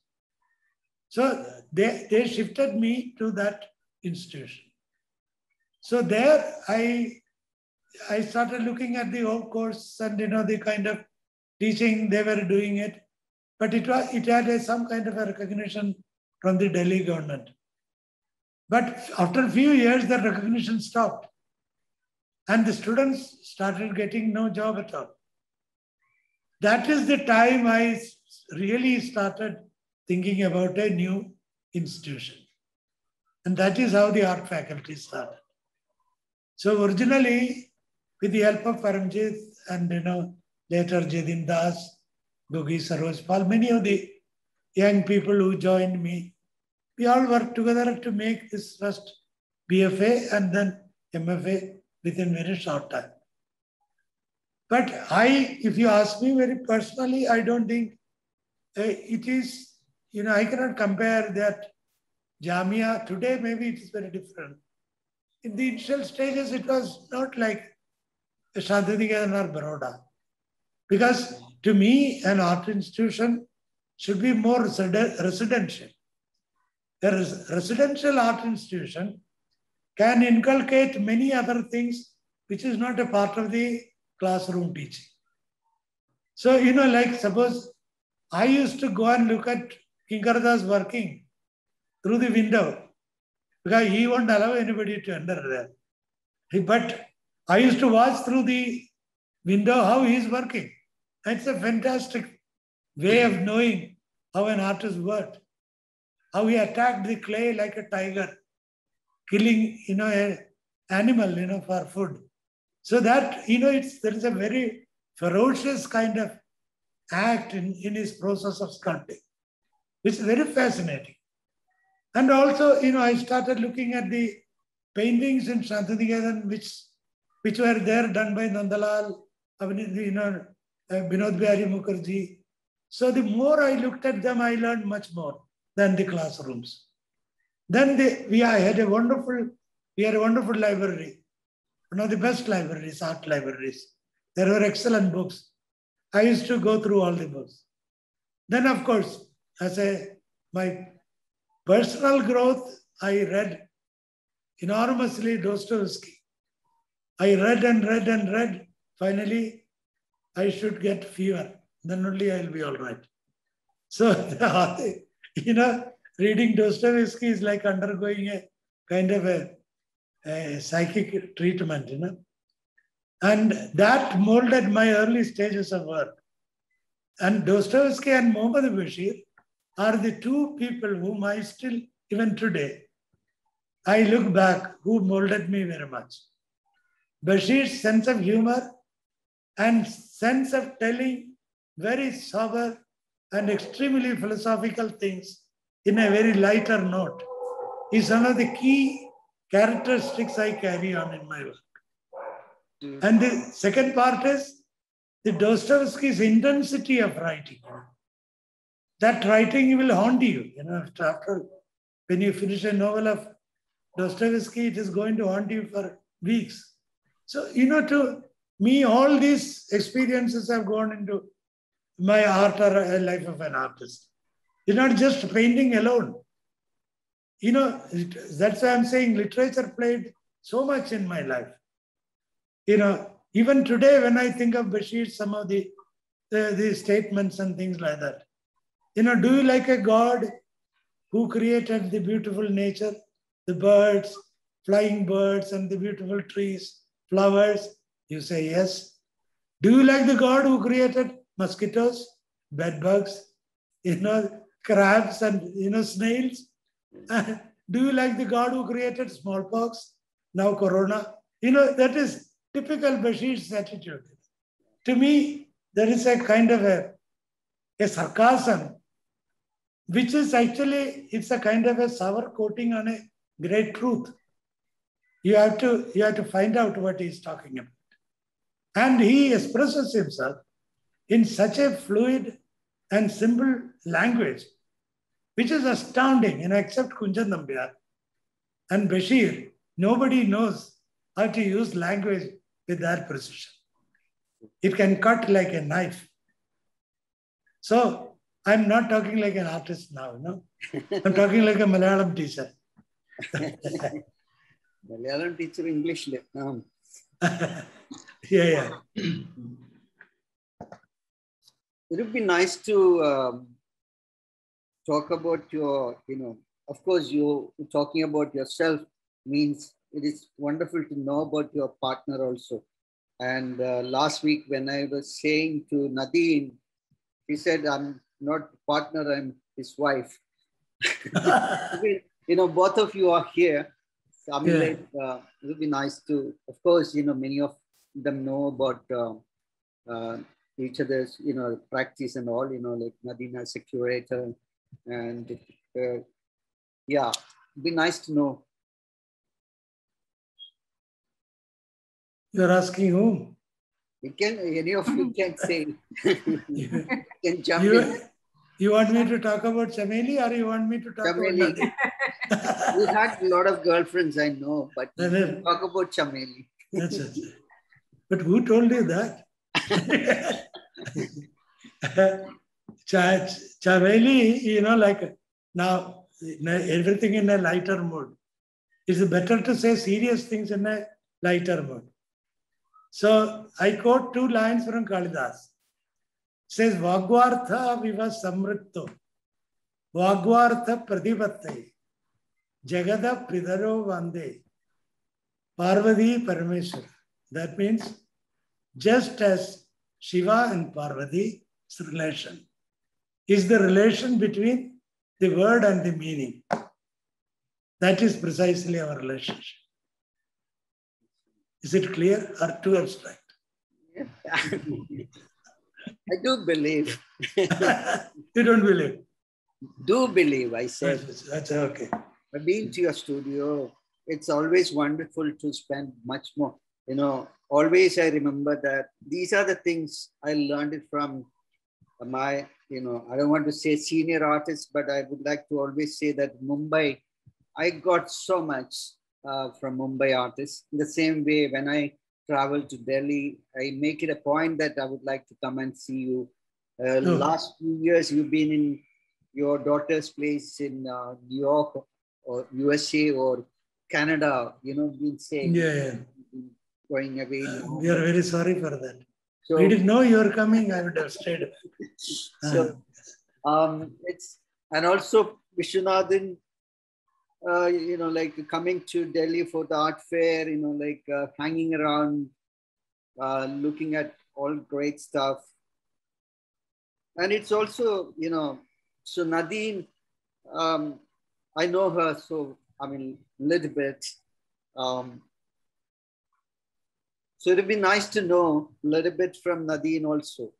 So they shifted me to that institution. So there I started looking at the whole course and the kind of teaching they were doing it, but it had some kind of a recognition from the Delhi government. But after a few years, the recognition stopped. And the students started getting no job at all. That is the time I really started thinking about a new institution. And that is how the art faculty started. So originally, with the help of Premjish and later Jadin Das, Gogi Sarojpal, many of the young people who joined me, we all worked together to make this first BFA and then MFA within very short time. But if you ask me very personally, I don't think it is, I cannot compare that Jamia. Today, maybe it is very different. In the initial stages, it was not like Santiniketan or Baroda. Because to me, an art institution should be more residential. A residential art institution can inculcate many other things which is not a part of the classroom teaching. So, like suppose I used to go and look at Kinkaradas working through the window because he won't allow anybody to enter there. But I used to watch through the window how he is working. It's a fantastic way of knowing how an artist worked. How he attacked the clay like a tiger, killing, an animal, for food. So that, there is a very ferocious kind of act in his process of sculpting, which is very fascinating. And also, I started looking at the paintings in Santiniketan, which were there done by Nandalal, Binod Bihari Mukherjee. So the more I looked at them, I learned much more than the classrooms. Then we had a wonderful library, one of the best libraries, art libraries. There were excellent books. I used to go through all the books. Then, of course, my personal growth, I read enormously Dostoevsky. I read and read and read. Finally, I should get fever. Then only I'll be all right. So, reading Dostoevsky is like undergoing a kind of a psychic treatment, And that molded my early stages of work. And Dostoevsky and Mohammad Bashir are the two people whom I still, even today, I look back, who molded me very much. Bashir's sense of humor and sense of telling very sober and extremely philosophical things in a very lighter note is one of the key characteristics I carry on in my work. And the second part is the Dostoevsky's intensity of writing. That writing will haunt you. After when you finish a novel of Dostoevsky, it is going to haunt you for weeks. So, to me, all these experiences have gone into my art or a life of an artist. It's not just painting alone. That's why I'm saying literature played so much in my life. Even today, when I think of Bashir, some of the statements and things like that. Do you like a God who created the beautiful nature, the birds, flying birds, and the beautiful trees, flowers? You say yes. Do you like the God who created mosquitoes, bedbugs, crabs, and snails? Do you like the God who created smallpox, now corona? That is typical Bashir's attitude. To me, there is a kind of a sarcasm, which is actually, it's a kind of a sour coating on a great truth. You have to find out what he's talking about. And he expresses himself in such a fluid and simple language, which is astounding, except Kunjan Nambiar and Bashir. Nobody knows how to use language with that precision. It can cut like a knife. So I'm not talking like an artist now, no? I'm talking like a Malayalam teacher. Malayalam teacher English. Yeah. It would be nice to talk about your, of course, you talking about yourself means it is wonderful to know about your partner also. And last week when I was saying to Nadine, he said, I'm not partner, I'm his wife. Both of you are here. So, it would be nice to, of course, many of them know about each other's, practice and all, like Nadine as a curator. And it'd be nice to know. You're asking whom? Any of you can say. You can jump in. You want me to talk about Chameli or you want me to talk Chameli. about Nadine? You had a lot of girlfriends, I know, but you can talk about Chameli. That's it. But who told you that? Chameli, like now, everything in a lighter mode. It's better to say serious things in a lighter mode. So I quote 2 lines from Kalidas. It says, Vagvartha viva samritto Vagvartha Pradipatte, Jagada Pridaro Vande, Parvati Parameshwara. That means just as Shiva and Parvati's relation is the relation between the word and the meaning. That is precisely our relationship. Is it clear or too abstract? I do believe. You don't believe? Do believe, I said. That's okay. I've been to your studio. It's always wonderful to spend much more. You know, always I remember that these are the things I learned it from my, I don't want to say senior artists, but I would like to always say that Mumbai, I got so much from Mumbai artists. In the same way, when I travel to Delhi, I make it a point that I would like to come and see you. Last few years, you've been in your daughter's place in New York or USA or Canada, been saying, going away. We are very sorry for that. So, we didn't know you were coming, I would have stayed. So, and also Viswanadhan, like coming to Delhi for the art fair, hanging around, looking at all great stuff. And it's also, so Nadine, I know her, so a little bit. So it'd be nice to know a little bit from Nadine also.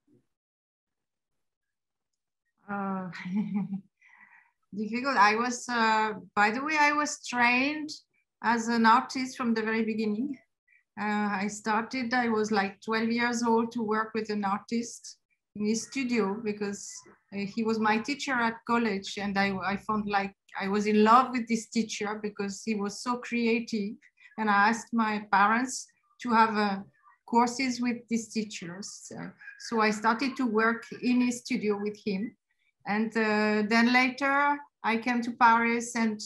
Difficult. I was, by the way, I was trained as an artist from the very beginning. I was like 12 years old to work with an artist in his studio because he was my teacher at college. And I found like I was in love with this teacher because he was so creative. And I asked my parents to have courses with these teachers. So I started to work in his studio with him. And then later I came to Paris and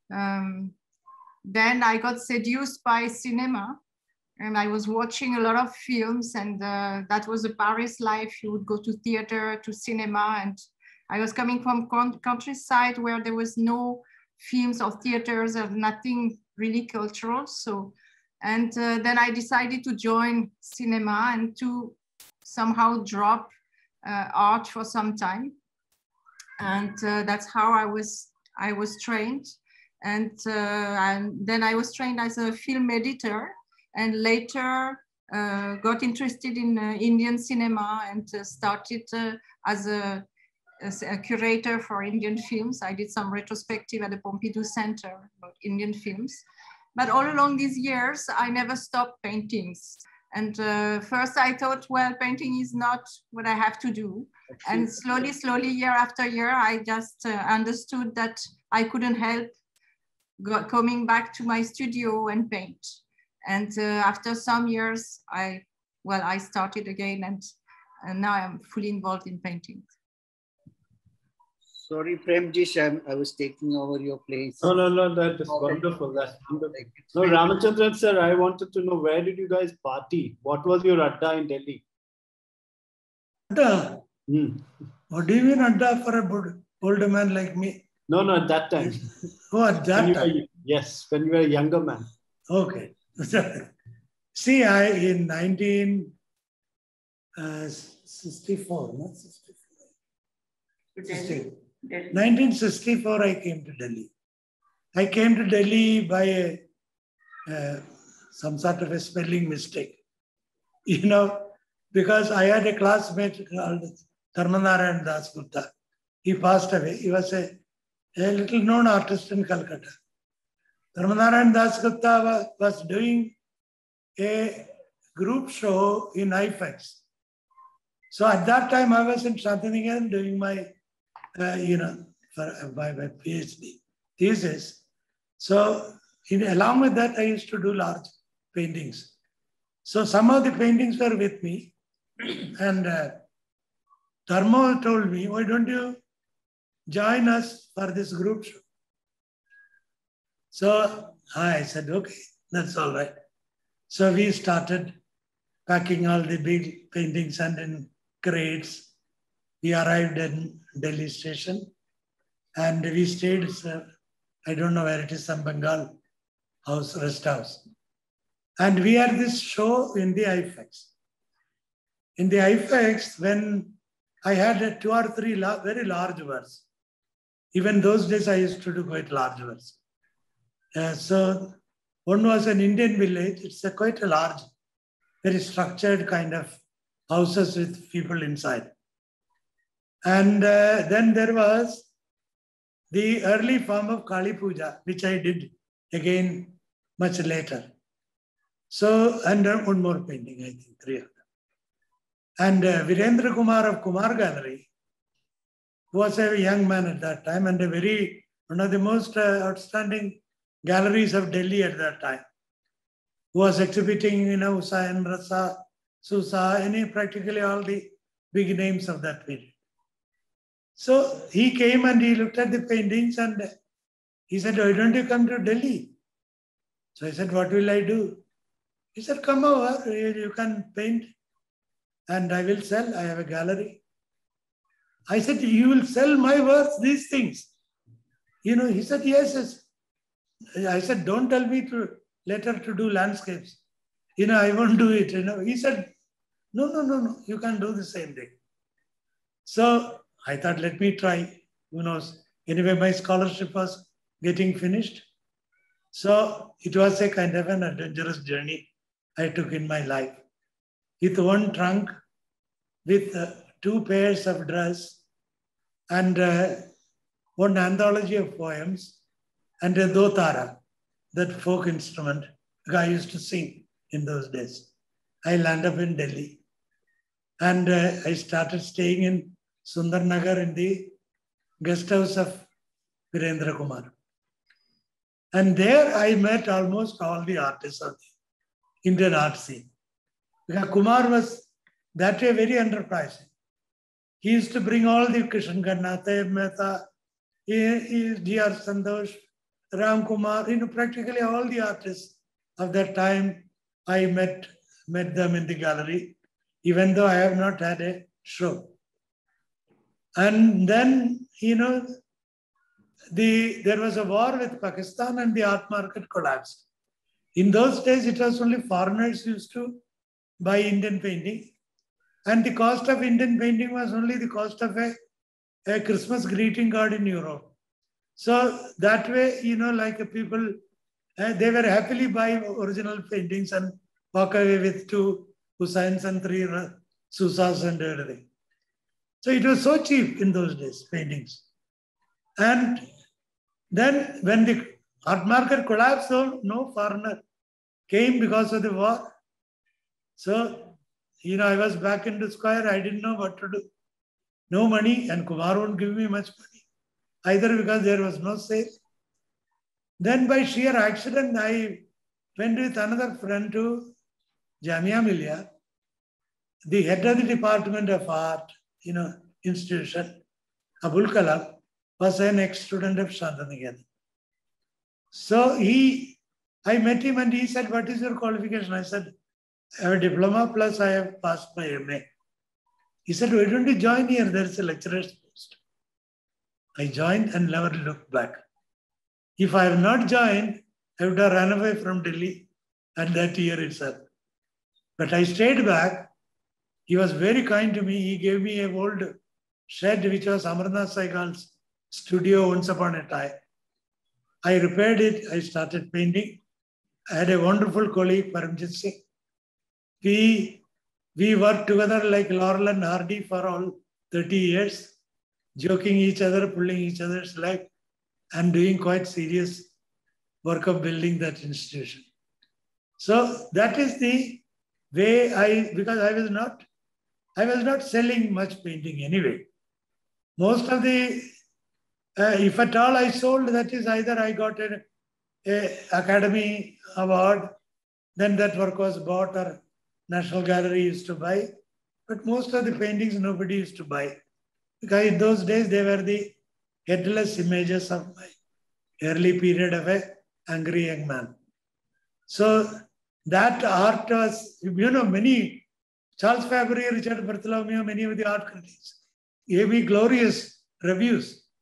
then I got seduced by cinema. And I was watching a lot of films and that was the Paris life. You would go to theater, to cinema. And I was coming from countryside where there was no films or theaters or nothing really cultural. So, and then I decided to join cinema and to somehow drop art for some time. And that's how I was trained. And then I was trained as a film editor and later got interested in Indian cinema and started as a curator for Indian films. I did some retrospective at the Pompidou Center about Indian films. But all along these years, I never stopped paintings. And first I thought, well, painting is not what I have to do. And slowly, year after year, I just understood that I couldn't help coming back to my studio and paint. And after some years, I started again and now I'm fully involved in painting. Sorry, Premjish, I was taking over your place. No, that is wonderful. That's wonderful. No, Ramachandran sir, I wanted to know, where did you guys party? What was your adda in Delhi? Adda? What do you mean adda for a older man like me? No, at that time. Oh, at that time? Yes, when you were a younger man. Okay. See, in 1964, not 64. 1964, I came to Delhi. I came to Delhi by some sort of a spelling mistake. Because I had a classmate called Dharmanarayan Das Gupta. He passed away. He was a little known artist in Calcutta. Dharmanarayan Das Gupta was doing a group show in IFEX. So at that time, I was in Santiniketan doing my my PhD thesis. So along with that, I used to do large paintings. So some of the paintings were with me. And Dharma told me, why don't you join us for this group show? So I said, okay, that's all right. So we started packing all the big paintings and in crates. We arrived in Delhi station. And we stayed, I don't know where it is, some Bengal house, rest house. And we had this show in the IFX. In the IFX, when I had 2 or 3 very large works. Even those days, I used to do quite large works. So one was an Indian village. It's quite a large, very structured kind of houses with people inside. And then there was the early form of Kali Puja, which I did again much later. So, and one more painting, I think, 3 of them. And Virendra Kumar of Kumar Gallery was a young man at that time and one of the most outstanding galleries of Delhi at that time. Who was exhibiting, Hussain, Rasa, Susa, practically all the big names of that period. So he came and he looked at the paintings and he said, "Why don't you come to Delhi?" So I said, "What will I do?" He said, "Come over, you can paint and I will sell. I have a gallery." I said, "You will sell my works, these things?" He said, yes. I said, "Don't tell me later to do landscapes. I won't do it." He said, no, you can do the same thing. So I thought, let me try. Who knows? Anyway, my scholarship was getting finished. So it was a kind of an adventurous journey I took in my life. With one trunk, with 2 pairs of dress, and one anthology of poems, and a dotara, that folk instrument I used to sing in those days. I landed up in Delhi. And I started staying in Sundar Nagar in the guest house of Virendra Kumar. And there I met almost all the artists of the Indian art scene. Because Kumar was that way very enterprising. He used to bring all the Krishan Kanna, Tayeb Mehta, D.R. Santosh, Ram Kumar, practically all the artists of that time. I met them in the gallery, even though I have not had a show. And then, there was a war with Pakistan and the art market collapsed. In those days, it was only foreigners used to buy Indian painting. And the cost of Indian painting was only the cost of a Christmas greeting card in Europe. So that way, like people, they were happily buy original paintings and walk away with 2 Hussains and 3 Susas and everything. So it was so cheap in those days, paintings. And then when the art market collapsed, so no foreigner came because of the war. So, I was back in the square. I didn't know what to do. No money, and Kumar won't give me much money, either because there was no sale. Then by sheer accident, I went with another friend to Jamia Millia. The head of the Department of Art, institution, Abul Kalam, was an ex-student of Santiniketan. So I met him and he said, "What is your qualification?" I said, "I have a diploma plus I have passed my MA." He said, "Why don't you join here? There is a lecturer's post." I joined and never looked back. If I have not joined, I would have run away from Delhi at that year itself. But I stayed back. He was very kind to me. He gave me an old shed, which was Amarnath Saigal's studio once upon a time. I repaired it. I started painting. I had a wonderful colleague, Premjish Achari. We worked together like Laurel and Hardy for all 30 years, joking each other, pulling each other's leg, and doing quite serious work of building that institution. So that is the way because I was not selling much painting anyway. Most of the, if at all I sold, that is either I got an Academy Award, then that work was bought or National Gallery used to buy. But most of the paintings nobody used to buy. Because in those days, they were the headless images of my early period of an angry young man. So that art was, many, Charles Fabry, Richard Bartholomew, many of the art critics gave me glorious reviews.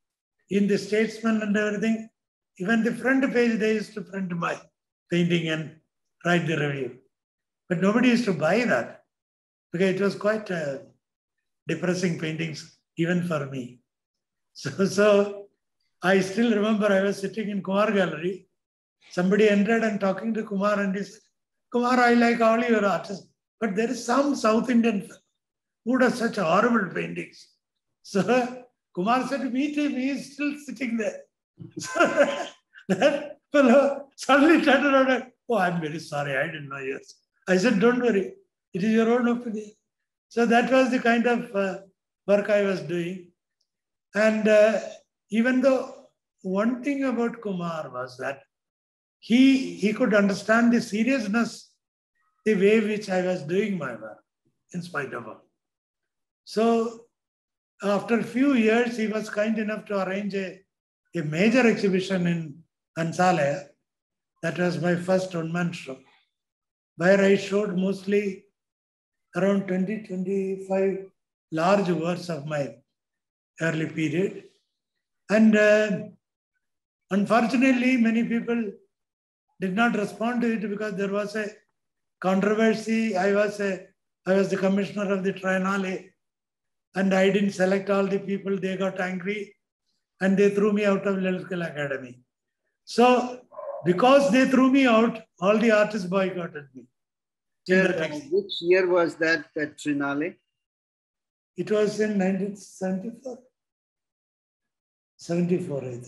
in the Statesman and everything, even the front page, they used to print my painting and write the review. But nobody used to buy that because it was quite depressing paintings, even for me. So I still remember I was sitting in Kumar Gallery. Somebody entered and talking to Kumar and he said, Kumar, I like all your artists, but there is some South Indian who does such horrible paintings. So Kumar said, meet him, he is still sitting there. So that fellow suddenly turned around and, oh, I'm very sorry, I didn't know yours. I said, don't worry, it is your own opinion. So that was the kind of work I was doing. And even though one thing about Kumar was that he could understand the seriousness, the way which I was doing my work, in spite of all. So after a few years, he was kind enough to arrange a major exhibition in Ansalaya. That was my first one-man show, where I showed mostly around 20-25 large works of my early period. And unfortunately, many people did not respond to it because there was a controversy. I was the commissioner of the Triennale, and I didn't select all the people. They got angry and they threw me out of Lyrical Academy. So because they threw me out, all the artists boycotted me. Which year was that Triennale? It was in 1974. 74, I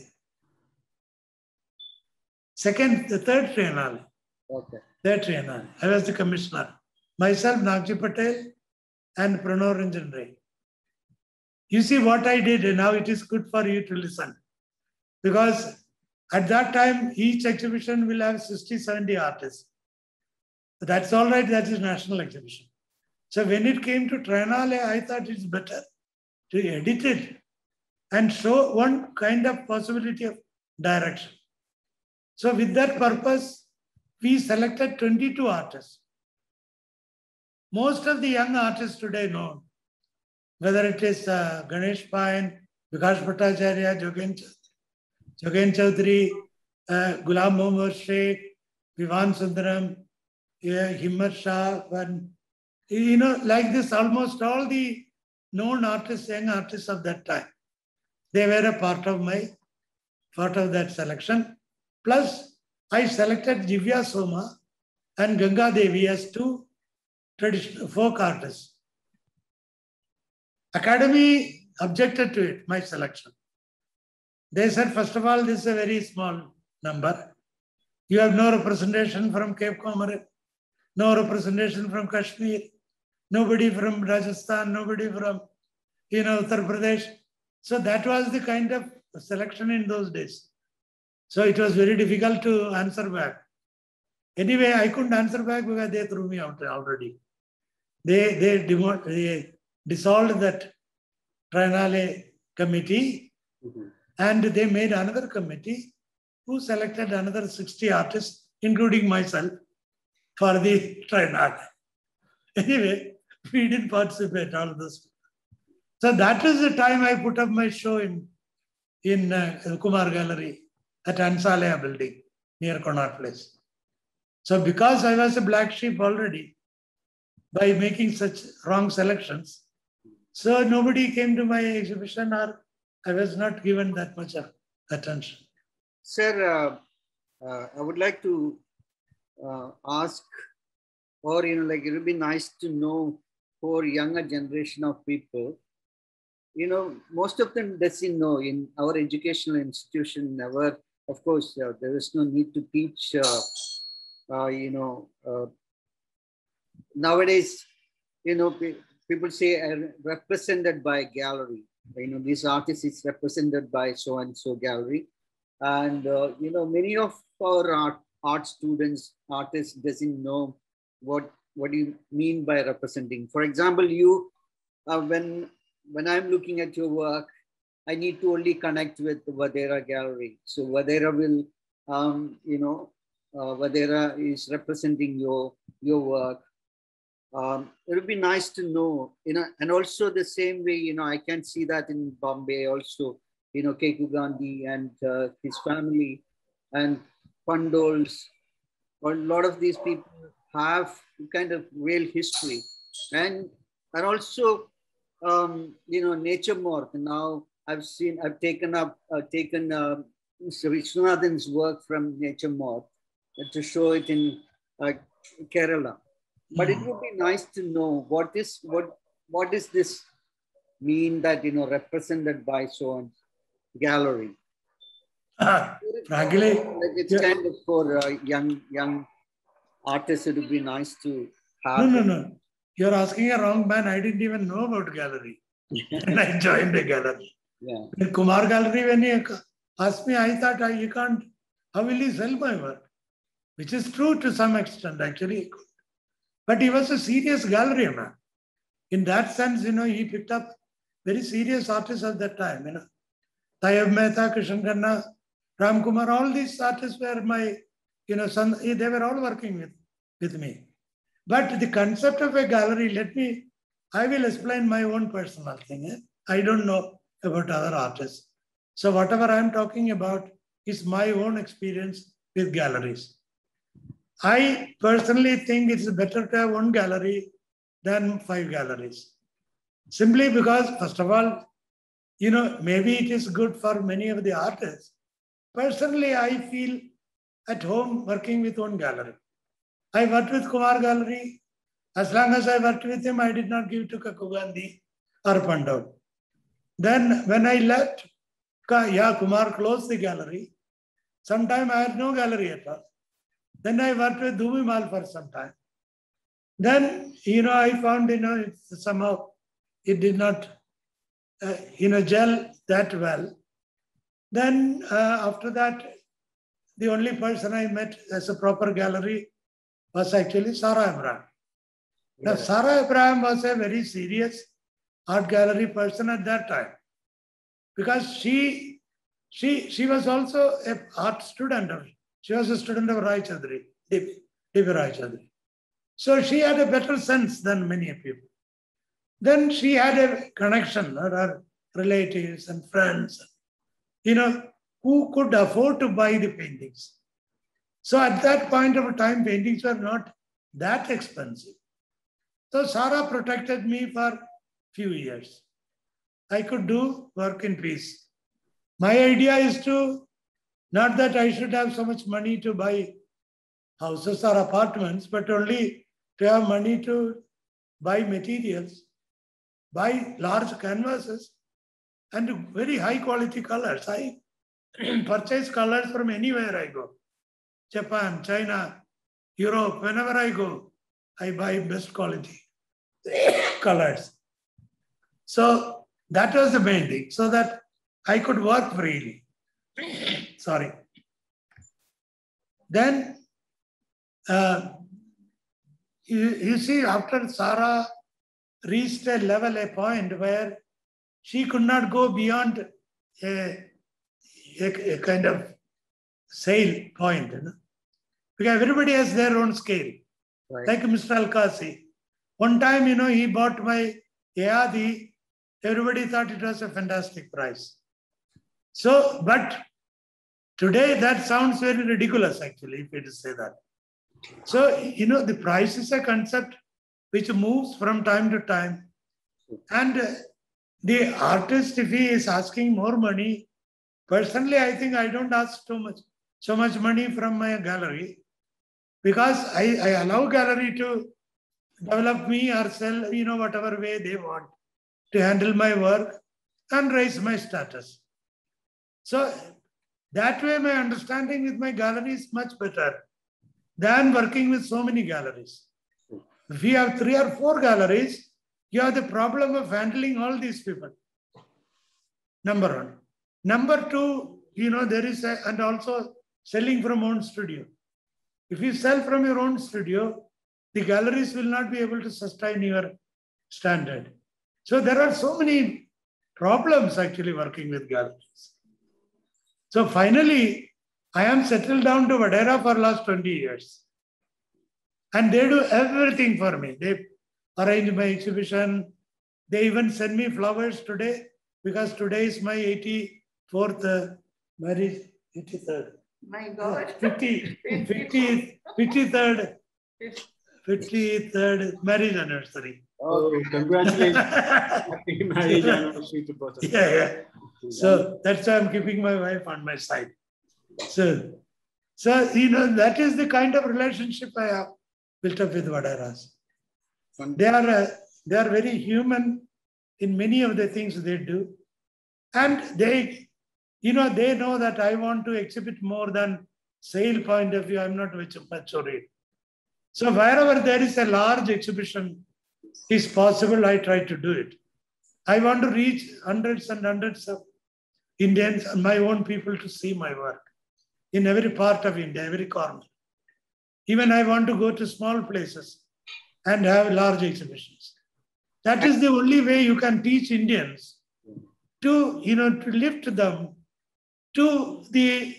think. The third Triennale. Okay. Third Triennale. I was the commissioner. Myself, Nagji Patel, and Pranav Ranjan Ray. You see what I did, and now it is good for you to listen. Because at that time, each exhibition will have 60, 70 artists. That's all right, that is national exhibition. So when it came to Triennale, I thought it's better to edit it and show one kind of possibility of direction. So with that purpose, we selected 22 artists. Most of the young artists today know, whether it is Ganesh Payan, Vikas Bhattacharya, Jogen Chaudhary, Ghulam Mohammad Sheikh, Vivan Sundaram, Himmat Shah, and like this, almost all the known artists, young artists of that time, they were a part of that selection. Plus, I selected Jivya Soma and Ganga Devi as two traditional folk artists. Academy objected to it, my selection. They said, first of all, this is a very small number. You have no representation from Cape Comoros, no representation from Kashmir, nobody from Rajasthan, nobody from Uttar Pradesh. So that was the kind of selection in those days. So it was very difficult to answer back. Anyway, I couldn't answer back because they threw me out already. They dissolved that Triennale committee, and they made another committee who selected another 60 artists, including myself, for the Triennale. Anyway, we didn't participate all this. So that is the time I put up my show in Kumar Gallery at Ansalaya building near Connaught Place. So because I was a black sheep already by making such wrong selections, so nobody came to my exhibition, or I was not given that much of attention. Sir, I would like to ask, or it would be nice to know for younger generation of people. Most of them doesn't know. In our educational institution, never. Of course, there is no need to teach. Nowadays, people say represented by gallery. This artist is represented by so and so gallery, and many of our art students, artists doesn't know what do you mean by representing. For example, you when I'm looking at your work, I need to only connect with the Vadera gallery. So Vadera will, Vadera is representing your work. It would be nice to know, and also the same way, I can see that in Bombay also, Keku Gandhi and his family, and Pandols. A lot of these people have kind of real history, and also nature morph. Now I've taken Mr. Viswanadhan's work from nature morph to show it in Kerala. But it would be nice to know what is this mean that represented by so on gallery. Frankly, it's kind of for young artists. It would be nice to have. No. You're asking a wrong man. I didn't even know about gallery, and I joined the gallery. Yeah. In Kumar Gallery, when he asked me, I thought you can't. How will he sell my work? Which is true to some extent, actually. But he was a serious gallery man. In that sense, he picked up very serious artists at that time. Tayab Mehta, Krishan Khanna, Ram Kumar, all these artists were my, son. They were all working with me. But the concept of a gallery, I will explain my own personal thing. I don't know about other artists. So whatever I'm talking about is my own experience with galleries. I personally think it's better to have one gallery than 5 galleries. Simply because, first of all, maybe it is good for many of the artists. Personally, I feel at home working with one gallery. I worked with Kumar Gallery. As long as I worked with him, I did not give to Keku Gandhi or Pandau. Then when I left, Kumar closed the gallery. Sometime I had no gallery at all. Then I worked with Dhumi Mal for some time. Then, I found, somehow it did not, gel that well. Then after that, the only person I met as a proper gallery was actually Sarah Abraham. Now, Sarah Abraham was a very serious art gallery person at that time, because she was also an art student. She was a student of Rai Chaudhary, D.B. Rai Chaudhary. So she had a better sense than many people. Then she had a connection, her relatives and friends, who could afford to buy the paintings. So at that point of time, paintings were not that expensive. So Sarah protected me for few years. I could do work in peace. My idea is not that I should have so much money to buy houses or apartments, but only to have money to buy materials, buy large canvases, and very high quality colors. I purchase colors from anywhere I go. Japan, China, Europe, whenever I go, I buy best quality colors. So that was the main thing, so that I could work freely. Sorry. Then, you see, after Sarah reached a point where she could not go beyond a kind of sale point, because everybody has their own scale. Right. Like Mr. Al-Kasi. One time, he bought my Yadi. Everybody thought it was a fantastic price. So, but today that sounds very ridiculous, actually, if you say that. So, the price is a concept which moves from time to time. And the artist, if he is asking more money, personally, I think I don't ask so much money from my gallery, because I allow gallery to develop me or sell, whatever way they want to handle my work and raise my status. So that way, my understanding with my gallery is much better than working with so many galleries. If you have 3 or 4 galleries, you have the problem of handling all these people. Number 1. Number 2, there is and also selling from own studio. If you sell from your own studio, the galleries will not be able to sustain your standard. So there are so many problems actually working with galleries. So finally, I am settled down to Vadera for last 20 years. And they do everything for me. They arrange my exhibition. They even send me flowers today, because today is my 4th marriage, 53rd. My God. 53rd marriage anniversary. Oh, congratulations. Happy marriage anniversary to both of you. Yeah. So that's why I'm keeping my wife on my side. So that is the kind of relationship I have built up with Vadaras. They are very human in many of the things they do. And they know that I want to exhibit more than sale point of view. I'm not much worried. So wherever there is a large exhibition is possible, I try to do it. I want to reach hundreds and hundreds of Indians and my own people to see my work in every part of India, every corner. Even I want to go to small places and have large exhibitions. That is the only way you can teach Indians to lift them to the,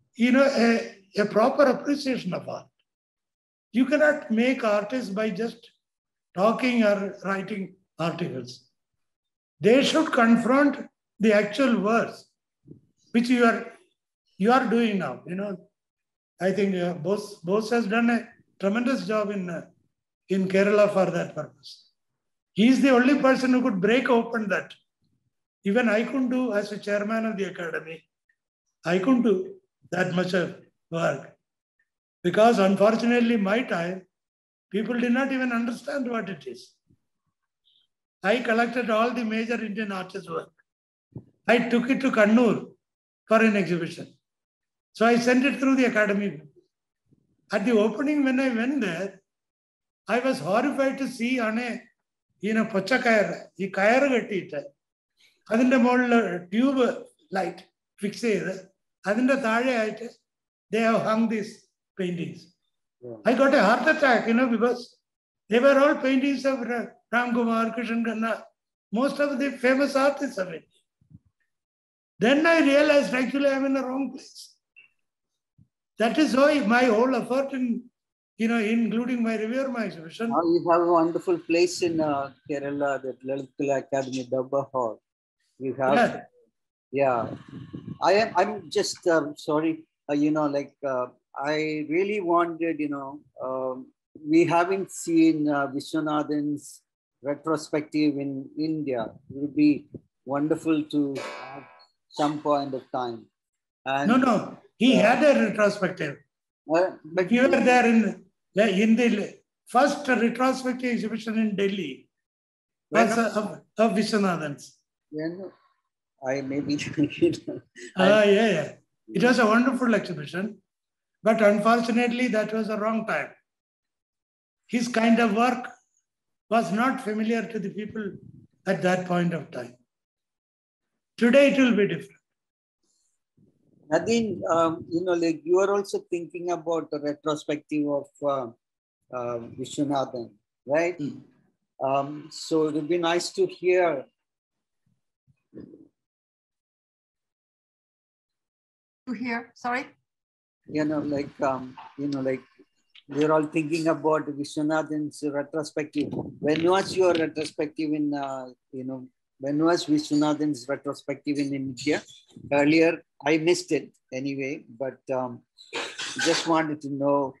a proper appreciation of art. You cannot make artists by just talking or writing articles. They should confront the actual works, which you are doing now. I think Bose has done a tremendous job in Kerala for that purpose. He is the only person who could break open that. Even I couldn't do, as a chairman of the academy, I couldn't do that much of work. Because unfortunately, my time, people did not even understand what it is. I collected all the major Indian artists' work. I took it to Kannur for an exhibition. So I sent it through the academy. At the opening, when I went there, I was horrified to see on a Pochakayar, he kayar gattite. Adinte model tube light fix cheythu. Adinte thaazhe aayittu they have hung these paintings. Yeah. I got a heart attack, because they were all paintings of Ram Kumar, Krishan Khanna, most of the famous artists of it. Then I realized actually I'm in the wrong place. That is why my whole effort in, including my review of my exhibition. Now you have a wonderful place in Kerala, the Lalitala Academy, Dabba Hall. You have, I'm just sorry, I really wanted, we haven't seen Viswanadhan's retrospective in India. It would be wonderful to have some point of time. And, no, he had a retrospective. But you were there in the first retrospective exhibition in Delhi of Viswanadhan's. Yeah, no, I maybe. Yeah. It was a wonderful exhibition, but unfortunately, that was the wrong time. His kind of work was not familiar to the people at that point of time. Today, it will be different. Nadine, you are also thinking about the retrospective of Viswanadhan, right? So it would be nice to hear. Sorry? We're all thinking about Viswanadhan's retrospective. When was your retrospective in, when was Viswanadhan's retrospective in India? Earlier, I missed it anyway, but just wanted to know,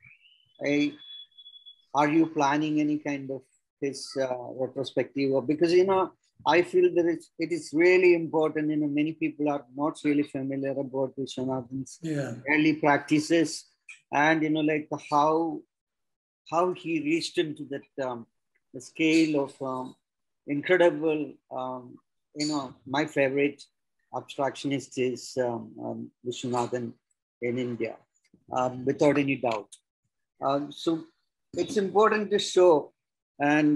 are you planning any kind of his retrospective? Because, I feel that it is really important. Many people are not really familiar about Viswanadhan's early practices and, how he reached into that the scale of incredible, my favorite abstractionist is Viswanadhan in India, without any doubt. So it's important to show, and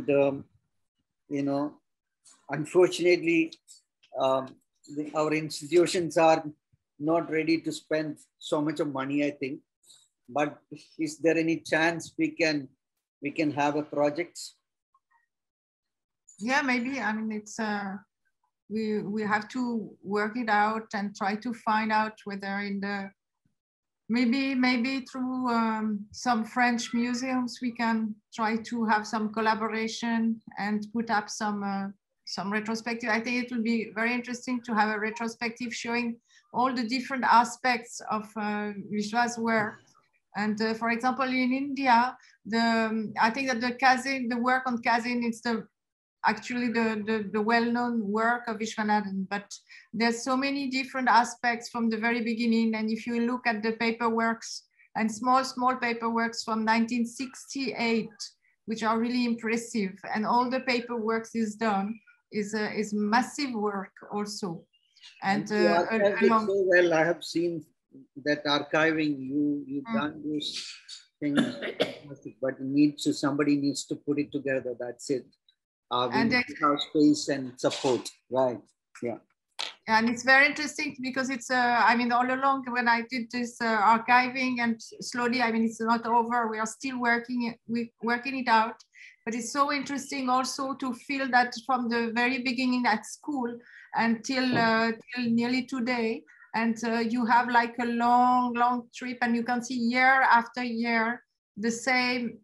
unfortunately, our institutions are not ready to spend so much of money, I think. But is there any chance we can have a project? Yeah, maybe. I mean, it's we have to work it out and try to find out whether in the maybe through some French museums we can try to have some collaboration and put up some retrospective. I think it would be very interesting to have a retrospective showing all the different aspects of Vishwa's work. And for example, in India, I think that the work on Kazin is actually the well-known work of Viswanadhan, but there's so many different aspects from the very beginning. And if you look at the paperworks and small paperworks from 1968, which are really impressive, and all the paperworks is done, is massive work also. And so well, I have seen that archiving, you've done those things, but somebody needs to put it together. That's it. And have space and support, right? Yeah. And it's very interesting because it's, I mean, all along when I did this archiving, and slowly, I mean, it's not over. We are still working it out. But it's so interesting also to feel that from the very beginning at school until till nearly today, and you have like a long trip, and you can see year after year the same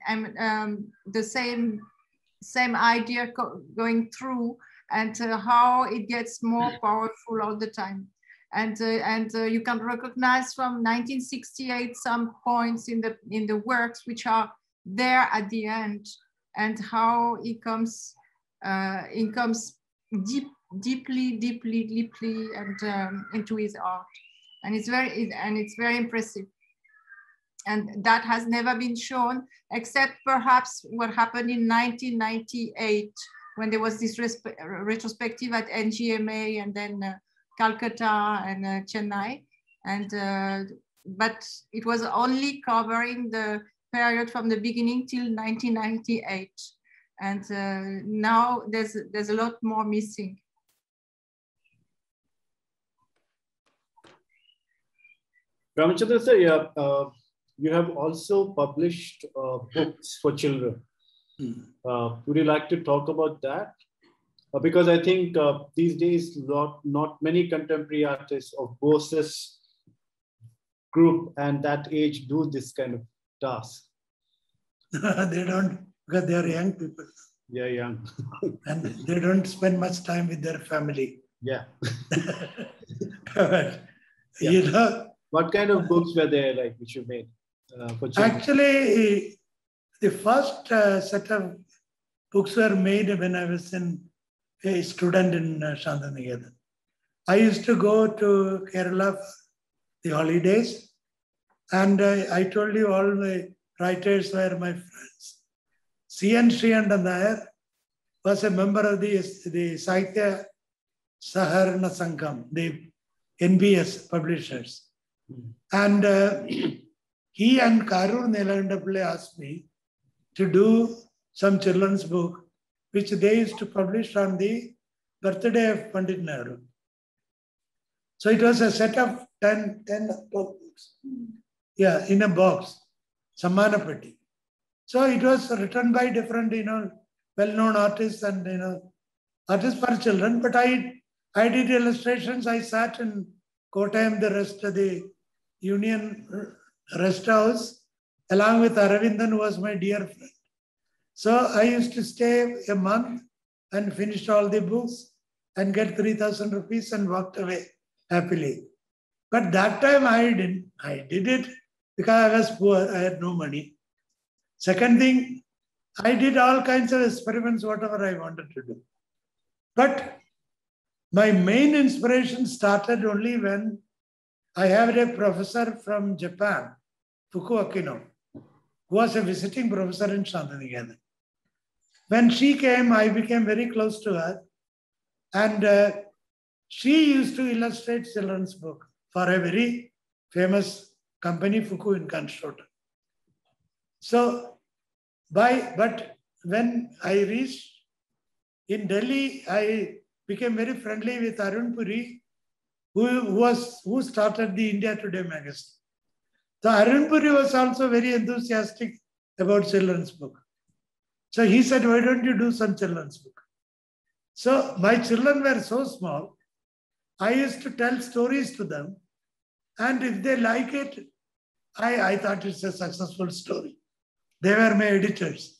idea going through, and how it gets more powerful all the time. And you can recognize from 1968 some points in the works which are there at the end, and how it comes deeply and into his art, and it's very impressive. And that has never been shown, except perhaps what happened in 1998, when there was this retrospective at NGMA, and then Calcutta and Chennai. And but it was only covering the period from the beginning till 1998. And now there's a lot more missing. Ramachandran sir, yeah, you have also published books for children. Would you like to talk about that? Because I think these days, not many contemporary artists of Bose's group and that age do this kind of task. They don't, because they are young people. Yeah, young. And they don't spend much time with their family. Yeah. But, yeah. You know, what kind of books were there, like, which you made for children? Actually, the first set of books were made when I was a student in Santiniketan. I used to go to Kerala for the holidays, and I told you all my writers were my friends. C.N. Sriyandan Nair was a member of the Sahitya Saharana Sangham, the NBS publishers. And he and Karur Nelandapille asked me to do some children's book, which they used to publish on the birthday of Pandit Nehru. So it was a set of 10 books. Yeah, in a box, Sammanapatti. So it was written by different, well-known artists and, artists for children. But I did illustrations. I sat in Kottayam, the rest of the Union Rest House, along with Aravindan, who was my dear friend. So I used to stay a month and finish all the books and get 3,000 rupees and walked away happily. But that time I didn't. I did it because I was poor. I had no money. Second thing, I did all kinds of experiments, whatever I wanted to do. But my main inspiration started only when I had a professor from Japan, Fuku Akino, who was a visiting professor in Santiniketan. When she came, I became very close to her. And she used to illustrate children's book for a very famous company, Fuku in Kanshota. So, but when I reached in Delhi, I became very friendly with Arun Puri, who started the India Today magazine. So Arun Puri was also very enthusiastic about children's book. So he said, why don't you do some children's book? So my children were so small, I used to tell stories to them. And if they like it, I thought it's a successful story. They were my editors.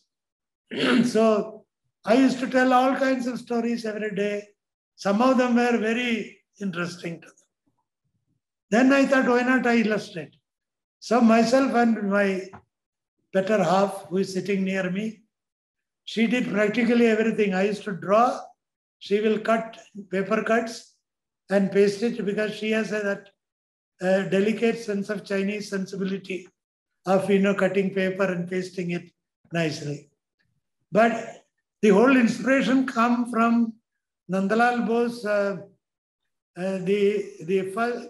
So I used to tell all kinds of stories every day. Some of them were very interesting to them. Then I thought, why not I illustrate? So myself and my better half, who is sitting near me, she did practically everything. I used to draw. She will cut paper cuts and paste it because she has that delicate sense of Chinese sensibility of, cutting paper and pasting it nicely. But the whole inspiration come from Nandalal Bose, the first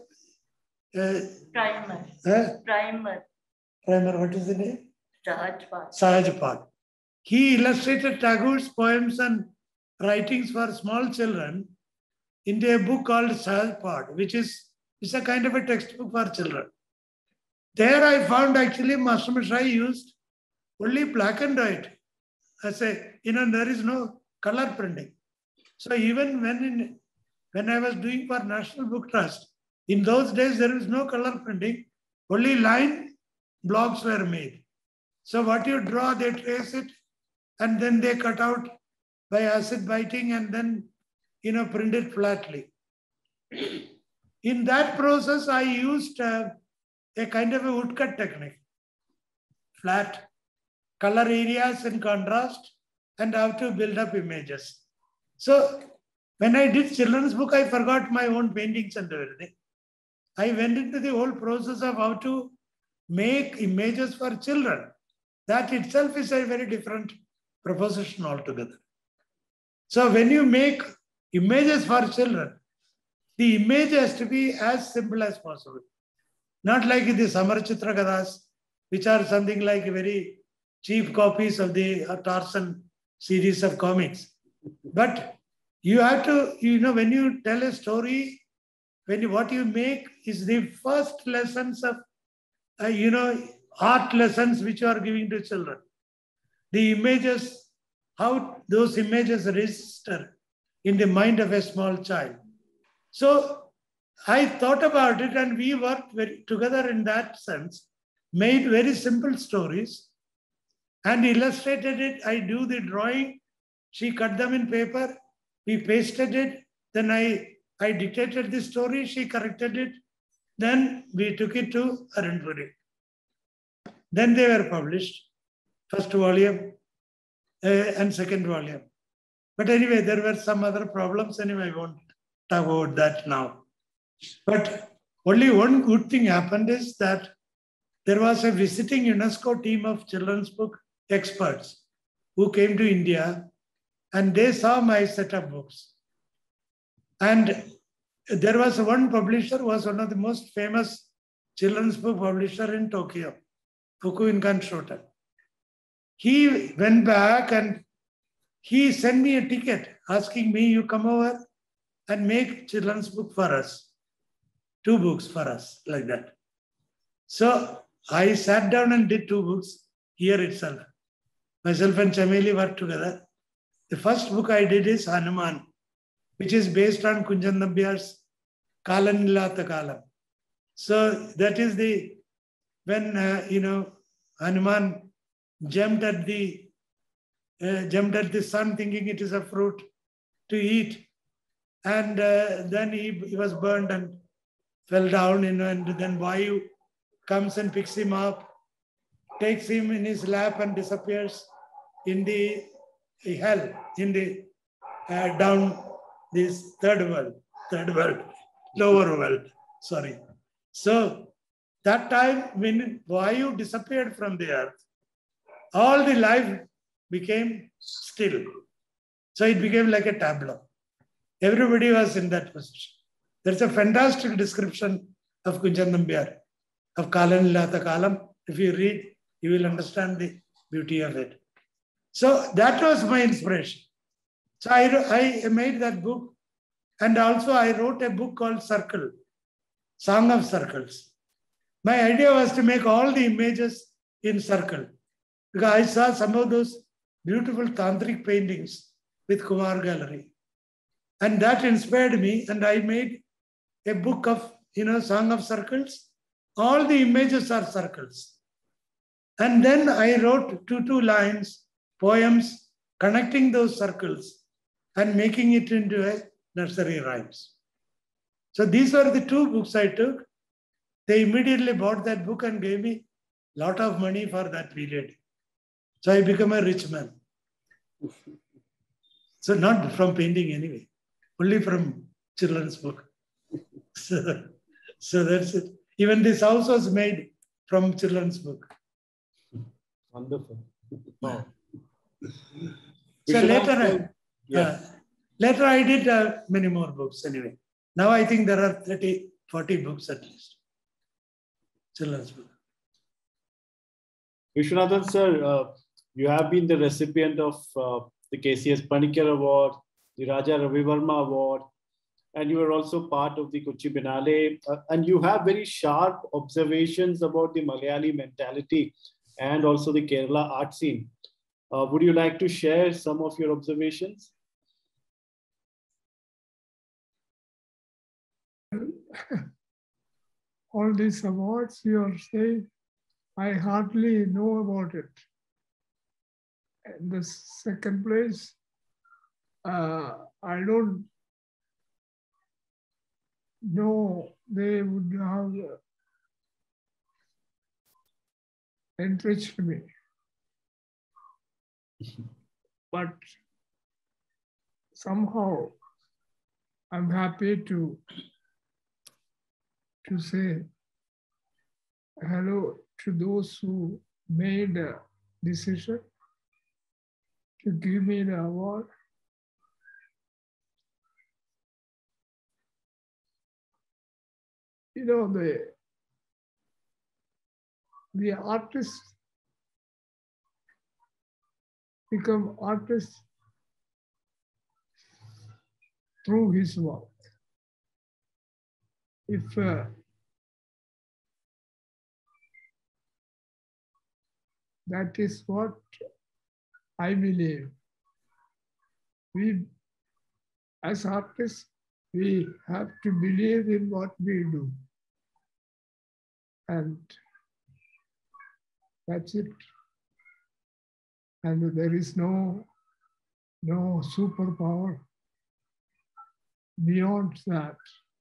Primer. What is the name? Sahajpad. Sahajpad. He illustrated Tagore's poems and writings for small children into a book called Sahajpad, which is a kind of a textbook for children. There I found actually Master Mishrai used only black and white. There is no color printing. So even when I was doing for National Book Trust, in those days there was no color printing, only line blocks were made. So what you draw, they trace it, and then they cut out by acid biting and then, print it flatly. In that process, I used a kind of a woodcut technique. Flat, color areas in contrast, and how to build up images. So when I did children's book, I forgot my own paintings and everything. I went into the whole process of how to make images for children. That itself is a very different proposition altogether. So when you make images for children, the image has to be as simple as possible. Not like the Samar Chitra Kathas, which are something like very cheap copies of the Tarzan series of comics. But you have to, when you tell a story, what you make is the first lessons of, art lessons which you are giving to children. The images, how those images register in the mind of a small child. So I thought about it and we worked together in that sense, made very simple stories and illustrated it. I do the drawing, she cut them in paper, we pasted it, then I dictated the story, she corrected it, then we took it to Arunpuri. Then they were published, first volume and second volume. But anyway, there were some other problems. Anyway, I won't talk about that now. But only one good thing happened is that there was a visiting UNESCO team of children's book experts who came to India and they saw my set of books. And there was one publisher who was one of the most famous children's book publisher in Tokyo, Fukuinkan Shota. He went back and he sent me a ticket asking me, you come over and make children's book for us. 2 books for us, like that. So I sat down and did 2 books here itself. Myself and Chameli worked together. The first book I did is Hanuman, which is based on Kunjan Nambiyar's Kalanillata Kalam. So that is when Hanuman jumped at the sun thinking it is a fruit to eat. And then he was burned and fell down, and then Vayu comes and picks him up, takes him in his lap and disappears in the hell, in the down this lower world, sorry. So that time when Vayu disappeared from the earth, all the life became still. So it became like a tableau. Everybody was in that position. There's a fantastic description of Kunjan Nambiyar, of Kalanillata Kalam. If you read, you will understand the beauty of it. So that was my inspiration. So I made that book, and also I wrote a book called Circle, Song of Circles. My idea was to make all the images in circle, because I saw some of those beautiful tantric paintings with Kumar Gallery. And that inspired me, and I made a book of, Song of Circles. All the images are circles. And then I wrote 2 lines, poems, connecting those circles and making it into a nursery rhymes. So these are the 2 books I took. they immediately bought that book and gave me a lot of money for that period. So I became a rich man. So not from painting anyway, only from children's book. So that's it. Even this house was made from children's book. Wonderful. Wow. So later I did many more books anyway. Now I think there are 30, 40 books at least. Children's book. Viswanadhan sir, you have been the recipient of the KCS Panikkar Award, the Raja Ravi Verma Award, and you are also part of the Kochi Biennale, and you have very sharp observations about the Malayali mentality and also the Kerala art scene. Would you like to share some of your observations? All these awards you are saying, I hardly know about it. In the second place, I don't know they would have enriched me. But somehow I'm happy to say hello to those who made a decision to give me the award. You know, the artists become artists through his work. If that is what I believe. We, as artists, we have to believe in what we do. And that's it. And there is no superpower beyond that.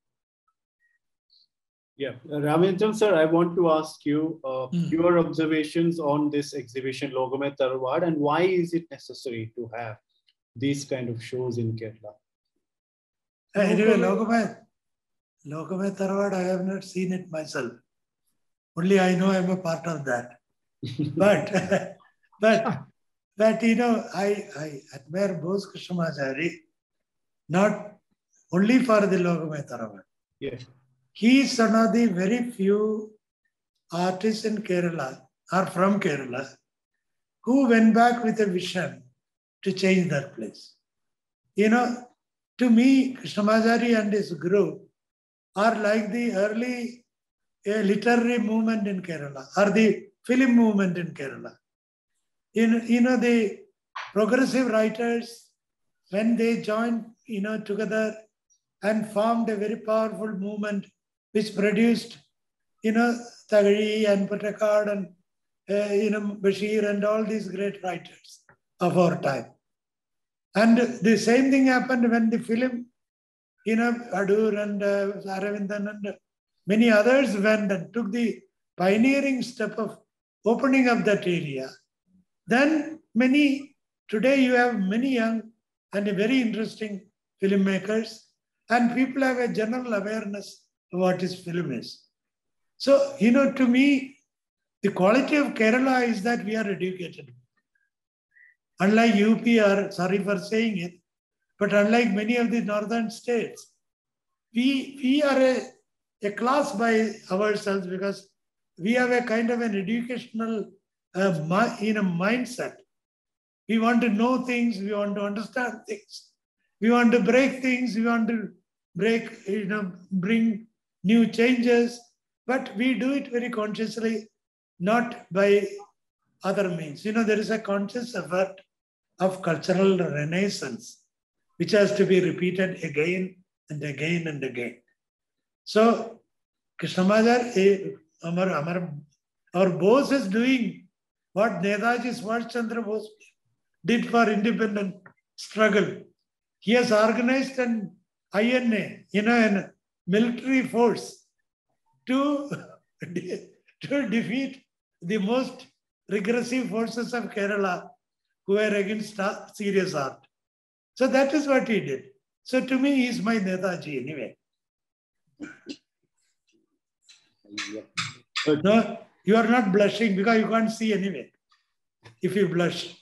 Yeah, Ramachandran sir, I want to ask you your observations on this exhibition, Lokame Tharavadu, and why is it necessary to have these kind of shows in Kerala? Anyway, Lokame Tharavadu, I have not seen it myself. Only I know I'm a part of that. But you know, I admire Bose Krishnamachari, not only for the Lokame Tharavadu. Yes. He is one of the very few artists in Kerala, or from Kerala, who went back with a vision to change that place. You know, to me, Krishnamachari and his group are like the early literary movement in Kerala, or the film movement in Kerala. You know, the progressive writers, when they joined, together and formed a very powerful movement which produced, Tagari and Patakad and, Bashir and all these great writers of our time. And the same thing happened when the film, Adur and Aravindan and many others went and took the pioneering step of opening up that area. Then today you have many young and very interesting filmmakers, and people have a general awareness of what this film is. So, to me, the quality of Kerala is that we are educated. Unlike UP, or sorry for saying it, but unlike many of the northern states, we are a class by ourselves because we have a kind of an educational mindset. We want to know things, we want to understand things, we want to break things, we want to bring new changes, but we do it very consciously, not by other means. There is a conscious effort of cultural renaissance, which has to be repeated again and again and again. So, Krishnamachari, our Bose is doing what Netaji Subhash Chandra Bose did for independent struggle. He has organized an INA, a military force to to defeat the most regressive forces of Kerala who were against serious art. So that is what he did. So to me, he is my Netaji anyway. No, you are not blushing because you can't see anyway. If you blush.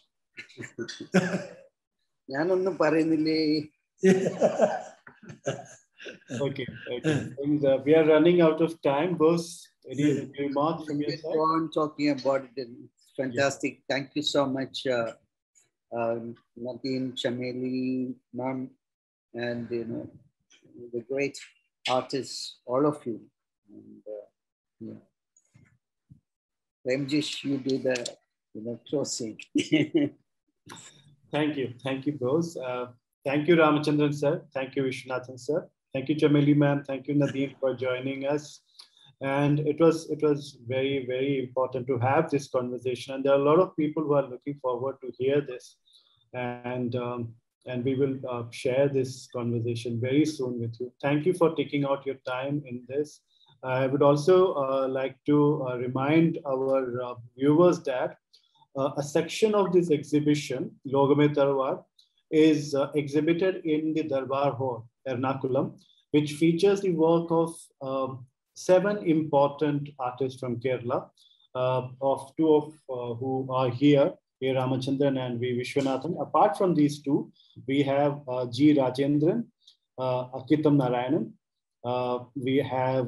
Okay. We are running out of time. Bose, any remarks from your side? Go on talking about it. It's fantastic. Yeah. Thank you so much, Nadine, Chameli, ma'am, and the great artists, all of you. And, yeah. Premjish, you do the closing. Thank you, Bose. Thank you, Ramachandran sir. Thank you, Viswanathan sir. Thank you, Chameli ma'am. Thank you, Nadine, for joining us. And it was very, very important to have this conversation. And there are a lot of people who are looking forward to hear this. And we will share this conversation very soon with you. Thank you for taking out your time in this. I would also like to remind our viewers that a section of this exhibition, Lokame Tharavadu, is exhibited in the Darbar Hall, Ernakulam, which features the work of 7 important artists from Kerala, of 2 of who are here, A. Ramachandran and V. Viswanathan. Apart from these 2, we have G. Rajendran, Akitam Narayanan. We have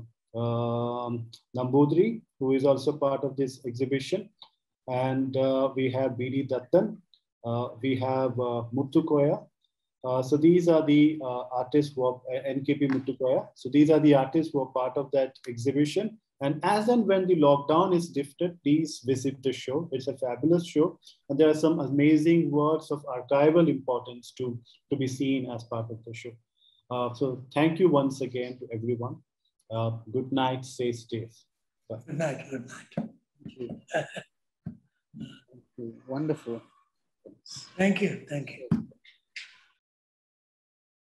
Nambudri, who is also part of this exhibition. And we have B.D. Dattan. We have Muthukoya. So these are the artists who are NKP Muthukoya. So these are the artists who are part of that exhibition. And as and when the lockdown is lifted, please visit the show. It's a fabulous show. And there are some amazing works of archival importance to be seen as part of the show. So thank you once again to everyone. Good night, stay safe. Bye. Good night, good night. Thank you. Wonderful. Thank you.